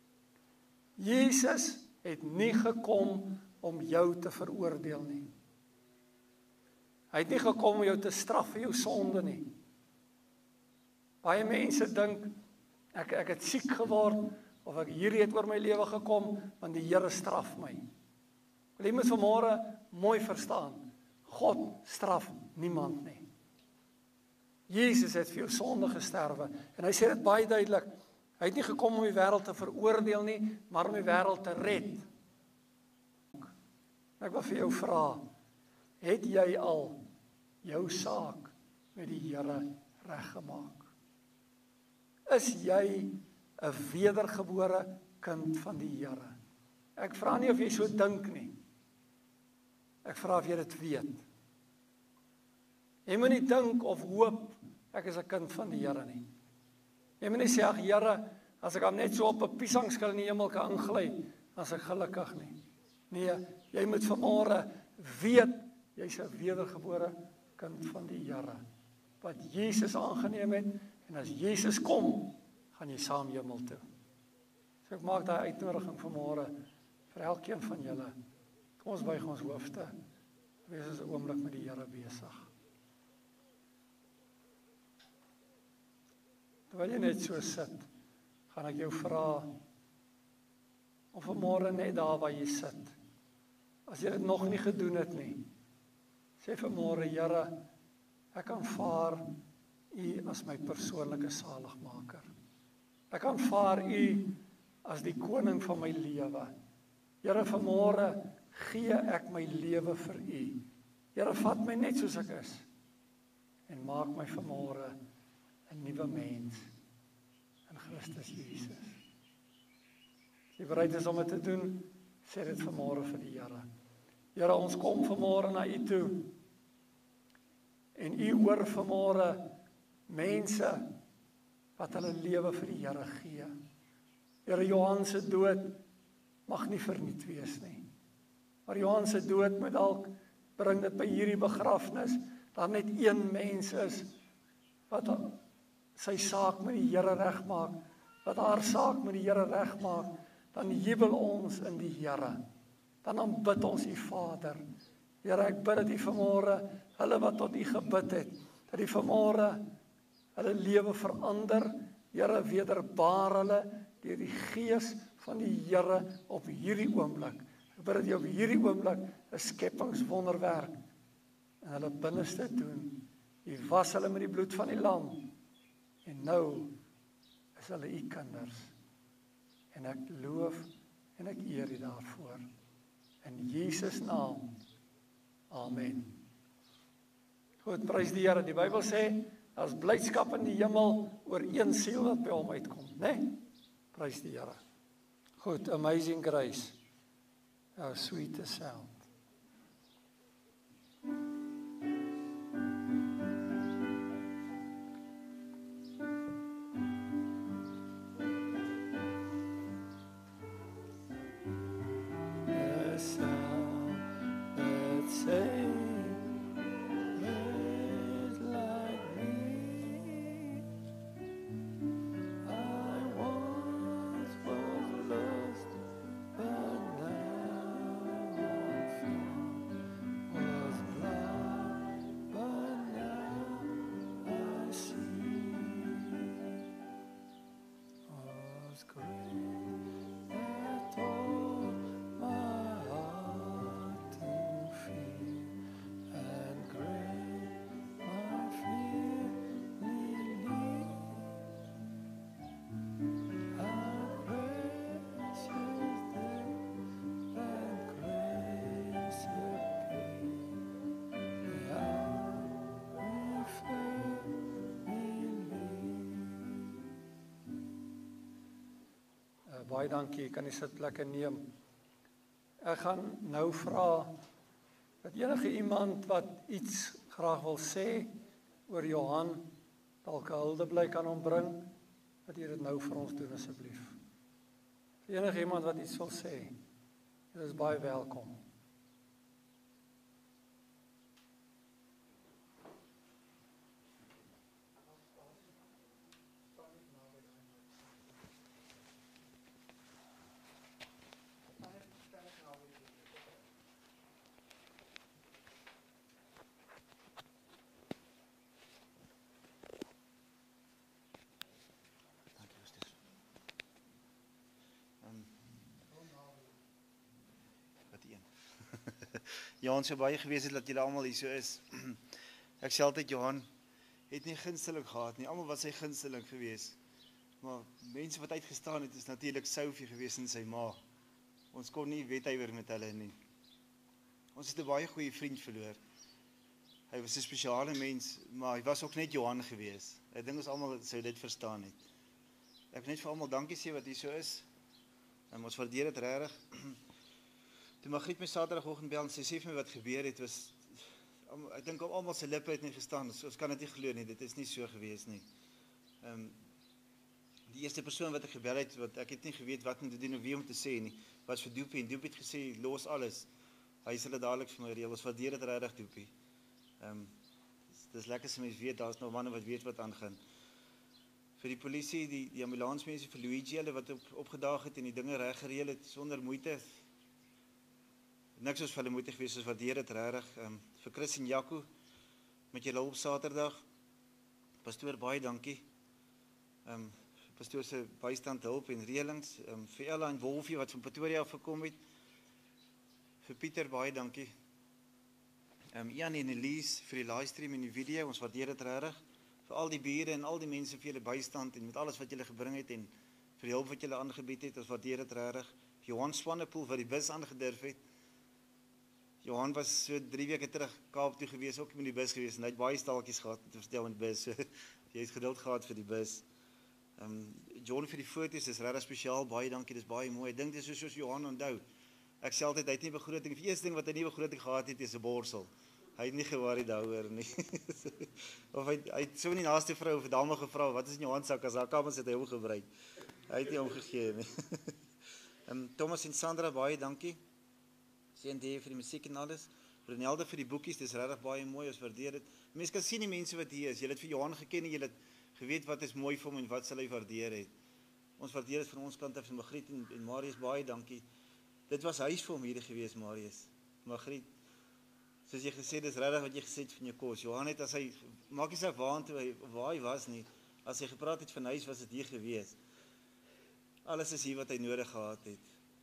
Jesus het nie gekom om jou te veroordeel nie. Hy het nie gekom om jou te straf vir jou sonde nie. Baie mense dink, ek, ek het siek geword, of ek hierdie het oor my lewe gekom, want die Here straf my. Maar jy moet vanmôre mooi verstaan, God straf niemand nie. Jesus het vir jou sonde gesterwe, en hy sê dit baie duidelik, hy het nie gekom om die wêreld te veroordeel nie, maar om die wêreld te red. Ek wil vir jou vra, het jy al jou saak met die Here reggemaak? Is jy 'n wedergebore kind van die Here? Ek vra nie of jy so dink nie. Ek vra of jy dit weet. Jy moet nie dink of hoop, ek is 'n kind van die Here nie. Jy moet nie sê, ag Here, as ek hom net so op 'n piesangskil in die hemel kan ingly, dan is ek gelukkig nie. Nee, jy moet vanmôre weet, jy's 'n wedergebore kind van die Here, wat Jesus aangeneem het, en as Jesus kom, gaan jy saam hemel toe. So ek maak daai uitnodiging vanmôre vir elkeen van julle. Kom ons buig ons hoofde. Wees ons 'n oomblik met die Here besig. Terwyl jy net so sit, gaan ek jou vra om vanmôre net daar waar jy sit, as jy dit nog nie gedoen het nie, sê vanmôre, Here, ek aanvaar U as my persoonlike saligmaker. Ek aanvaar U as die koning van my lewe. Here, vanmôre gee ek my lewe vir U. Here, vat my net soos ek is en maak my vanmôre 'n nuwe mens in Christus Jesus. As jy bereid is om dit te doen, sê dit vanmôre vir die Here. Here, ons kom vanmôre na U toe. En U hoor vanmôre mense wat hulle lewe vir die Here gee. Here, Johan se dood mag nie verniet wees nie. Maar Johan se dood moet dalk bring dit by hierdie begrafnis, dat net een mens is wat sy saak met die Here regmaak, wat haar saak met die Here regmaak, dan jubel ons in die Here. Dan aanbid ons U Vader. Here, ek bid dat U vanmôre, hulle wat tot U gebid het, dat U vanmôre hulle lewe verander. Here, wederbaar hulle deur die Gees van die Here op hierdie oomblik. Ek bid dat U op hierdie oomblik 'n skepingswonderwerk in hulle binneste doen. U was hulle met die bloed van die lam. En nou is hulle U kinders. En ek loof en ek eer U daarvoor. In Jesus naam. Amen. Goed, prys die Here. Die Bybel sê, daar's blydskap in die hemel oor een siel wat by hom uitkom, né? Nee? Prys die Here. Goed, Amazing Grace. How sweet the sound. The sound that saved Baie dankie, ek kan die sitplekke neem. Ek gaan nou vra dat enige iemand wat iets graag wil sê oor Johan, dalk 'n huldeblyk kan hom bring, dat jy dit nou vir ons doen asseblief. Enige iemand wat iets wil sê, jy is baie welkom. Johan so baie gewees het dat julle almal hier so is. Ek sê altyd Johan het nie gunsteling gehad nie. Almal was sy gunsteling gewees. Maar mense wat uitgestaan het is natuurlik Sophie gewees en sy ma. Ons kon nie wethouer met hulle nie. Ons het 'n baie goeie vriend verloor. Hy was 'n spesiale mens, maar hy was ook net Johan gewees. Ek dink ons almal sou dit verstaan het. Ek wil net vir almal dankie sê wat hier so is. En ons waardeer dit regtig. Toe Margriet my Saterdagoggend bel en sy sê vir my wat gebeur het, was ek dink almal se lippe het nie gestaan. Ons kan dit nie glo nie. Dit is nie so gewees nie. Ehm um, die eerste persoon wat ek gebel het, wat ek het nie geweet wat om te doen of wie om te sê nie, was vir Doopie en Doopie het gesê los alles. Hy sal dit dadelik vir my reël. Ons waardeer dit regtig, Doopie. Ehm um, dis lekker as mens weet daar's nog manne wat weet wat aangaan. Vir die polisie, die die ambulansmense, vir Luigi, hulle wat op, opgedaag het en die dinge reg gereël het sonder moeite. Niks was vir hulle moeite gewees, ons waardeer dit regtig. Ehm um, vir Chris en Jaco met julle hulp Saterdag. Pastoor, baie dankie. Ehm um, pastoor se bystand, hulp en reëlings. Ehm um, vir Ella en Wolfie wat van Pretoria af gekom het. Vir Pieter baie dankie. Ehm um, Ian en Elise vir die livestream en die video, ons waardeer dit regtig. Vir al die bure en al die mense vir julle bystand en met alles wat julle gebring het en vir die hulp wat julle aangebied het, ons waardeer dit regtig. Johan Swanepoel wat die bus aangedurf het. Johan was so drie weke terug Kaap toe gewees, ook met die bus gewees en hy het baie staaltjies gehad om te verstel met die bus. So, jy het geduld gehad vir die bus. Ehm um, John vir die foto's, dis regtig spesiaal, baie dankie, dis baie mooi. Ek dink dis so soos Johan onthou. Ek sê altyd hy het nie begroting, die eerste ding wat hy nie begroting gehad het is 'n borsel. Hy het nie gewaarig daaroor nie. Of hy hy het so nie naaste vrou of dame gevra, wat is in jou handsak as haar kamers het hy hom gebruik. Hy het nie omgegee nie. Ehm um, Thomas en Sandra, baie dankie. Seën die vir die musiek en alles. Renelde vir die boekies, dis regtig baie mooi, ons waardeer dit. Mense kan sien die mense wat hier is. Julle het vir Johan geken en julle het geweet wat is mooi vir hom en wat sal hy waardeer het. Ons waardeer dit van ons kant af vir Margriet en, en Marius, baie dankie. Dit was huis vir hom hierdie gewees, Marius. Margriet, soos jy gesê, dis regtig wat jy gesê het van jou kos. Johan het as hy, maak nie saak waartoe hy, waar hy was nie, as hy gepraat het van huis, was dit hier gewees. Alles is hier wat hy nodig gehad het.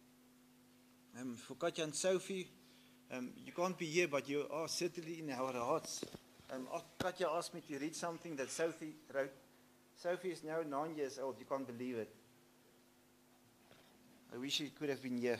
Um, for Katja and Sophie, um, you can't be here, but you are certainly in our hearts. Um, Katja asked me to read something that Sophie wrote. Sophie is now nine years old, you can't believe it. I wish you could have been here.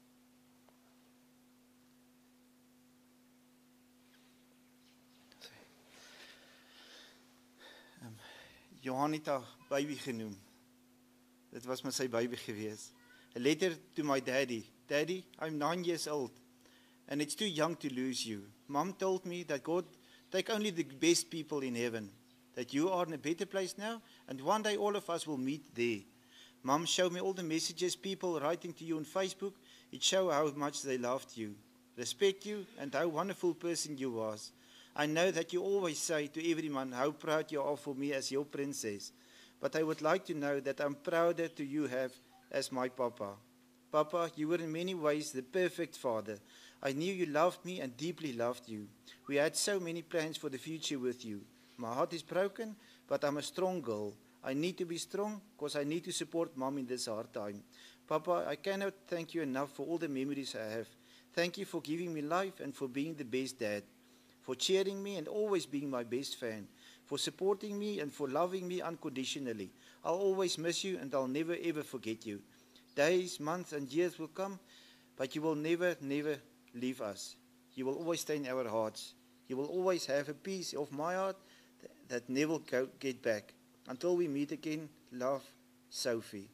Um, Johan het haar baby genoem. Dit was maar sy baby gewees. A letter to my daddy. Daddy, I'm nine years old, and it's too young to lose you. Mom told me that God take only the best people in heaven, that you are in a better place now, and one day all of us will meet there. Mom showed me all the messages people writing to you on Facebook. It showed how much they loved you, respect you, and how wonderful person you was. I know that you always say to everyone how proud you are for me as your princess, but I would like to know that I'm prouder to you have as my papa. Papa, you were in many ways the perfect father. I knew you loved me and deeply loved you. We had so many plans for the future with you. My heart is broken, but I'm a strong girl. I need to be strong because I need to support Mom in this hard time. Papa, I cannot thank you enough for all the memories I have. Thank you for giving me life and for being the best dad, for cheering me and always being my best fan, for supporting me and for loving me unconditionally. I'll always miss you and I'll never ever forget you. Days, months and years will come, but you will never, never leave us. You will always stay in our hearts. You will always have a piece of my heart that never will get back. Until we meet again, love, Sophie.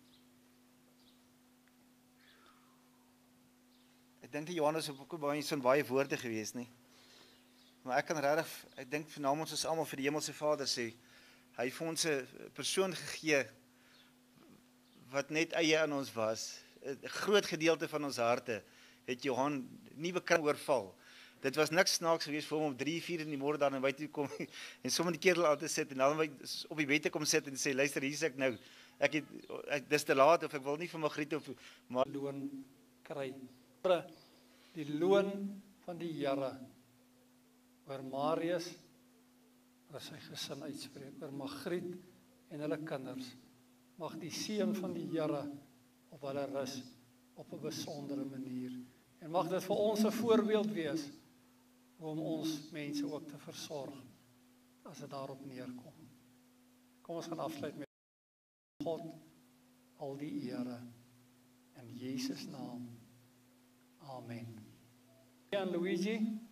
Ek dink die Johannes het ook baie so baie woorde gewees, nie? Maar ek kan regtig, ek dink vanaand ons almal vir die Hemelse Vader sê, hy het vir ons 'n persoon gegee wat net eie aan ons was. 'n Groot gedeelte van ons harte het Johan nie bekend oorval. Dit was niks snaaks geweest vir hom om drie, vier in die môre daar in buite kom en sommer die kerel aan te sit en dan op die bed te kom sit en sê luister, hier is ek nou. Ek het ek, dis te laat of ek wil nie vir Margriet of maar loon kry. Die loon van die Here oor Marius, oor sy gesin uitspreek, oor Margriet en hulle kinders. Mag die seën van die Here op hulle rus op 'n besondere manier. En mag dit vir ons 'n voorbeeld wees om ons mense ook te versorg as dit daarop neerkom. Kom ons gaan afsluit met God al die ere in Jesus naam. Amen. En Luigi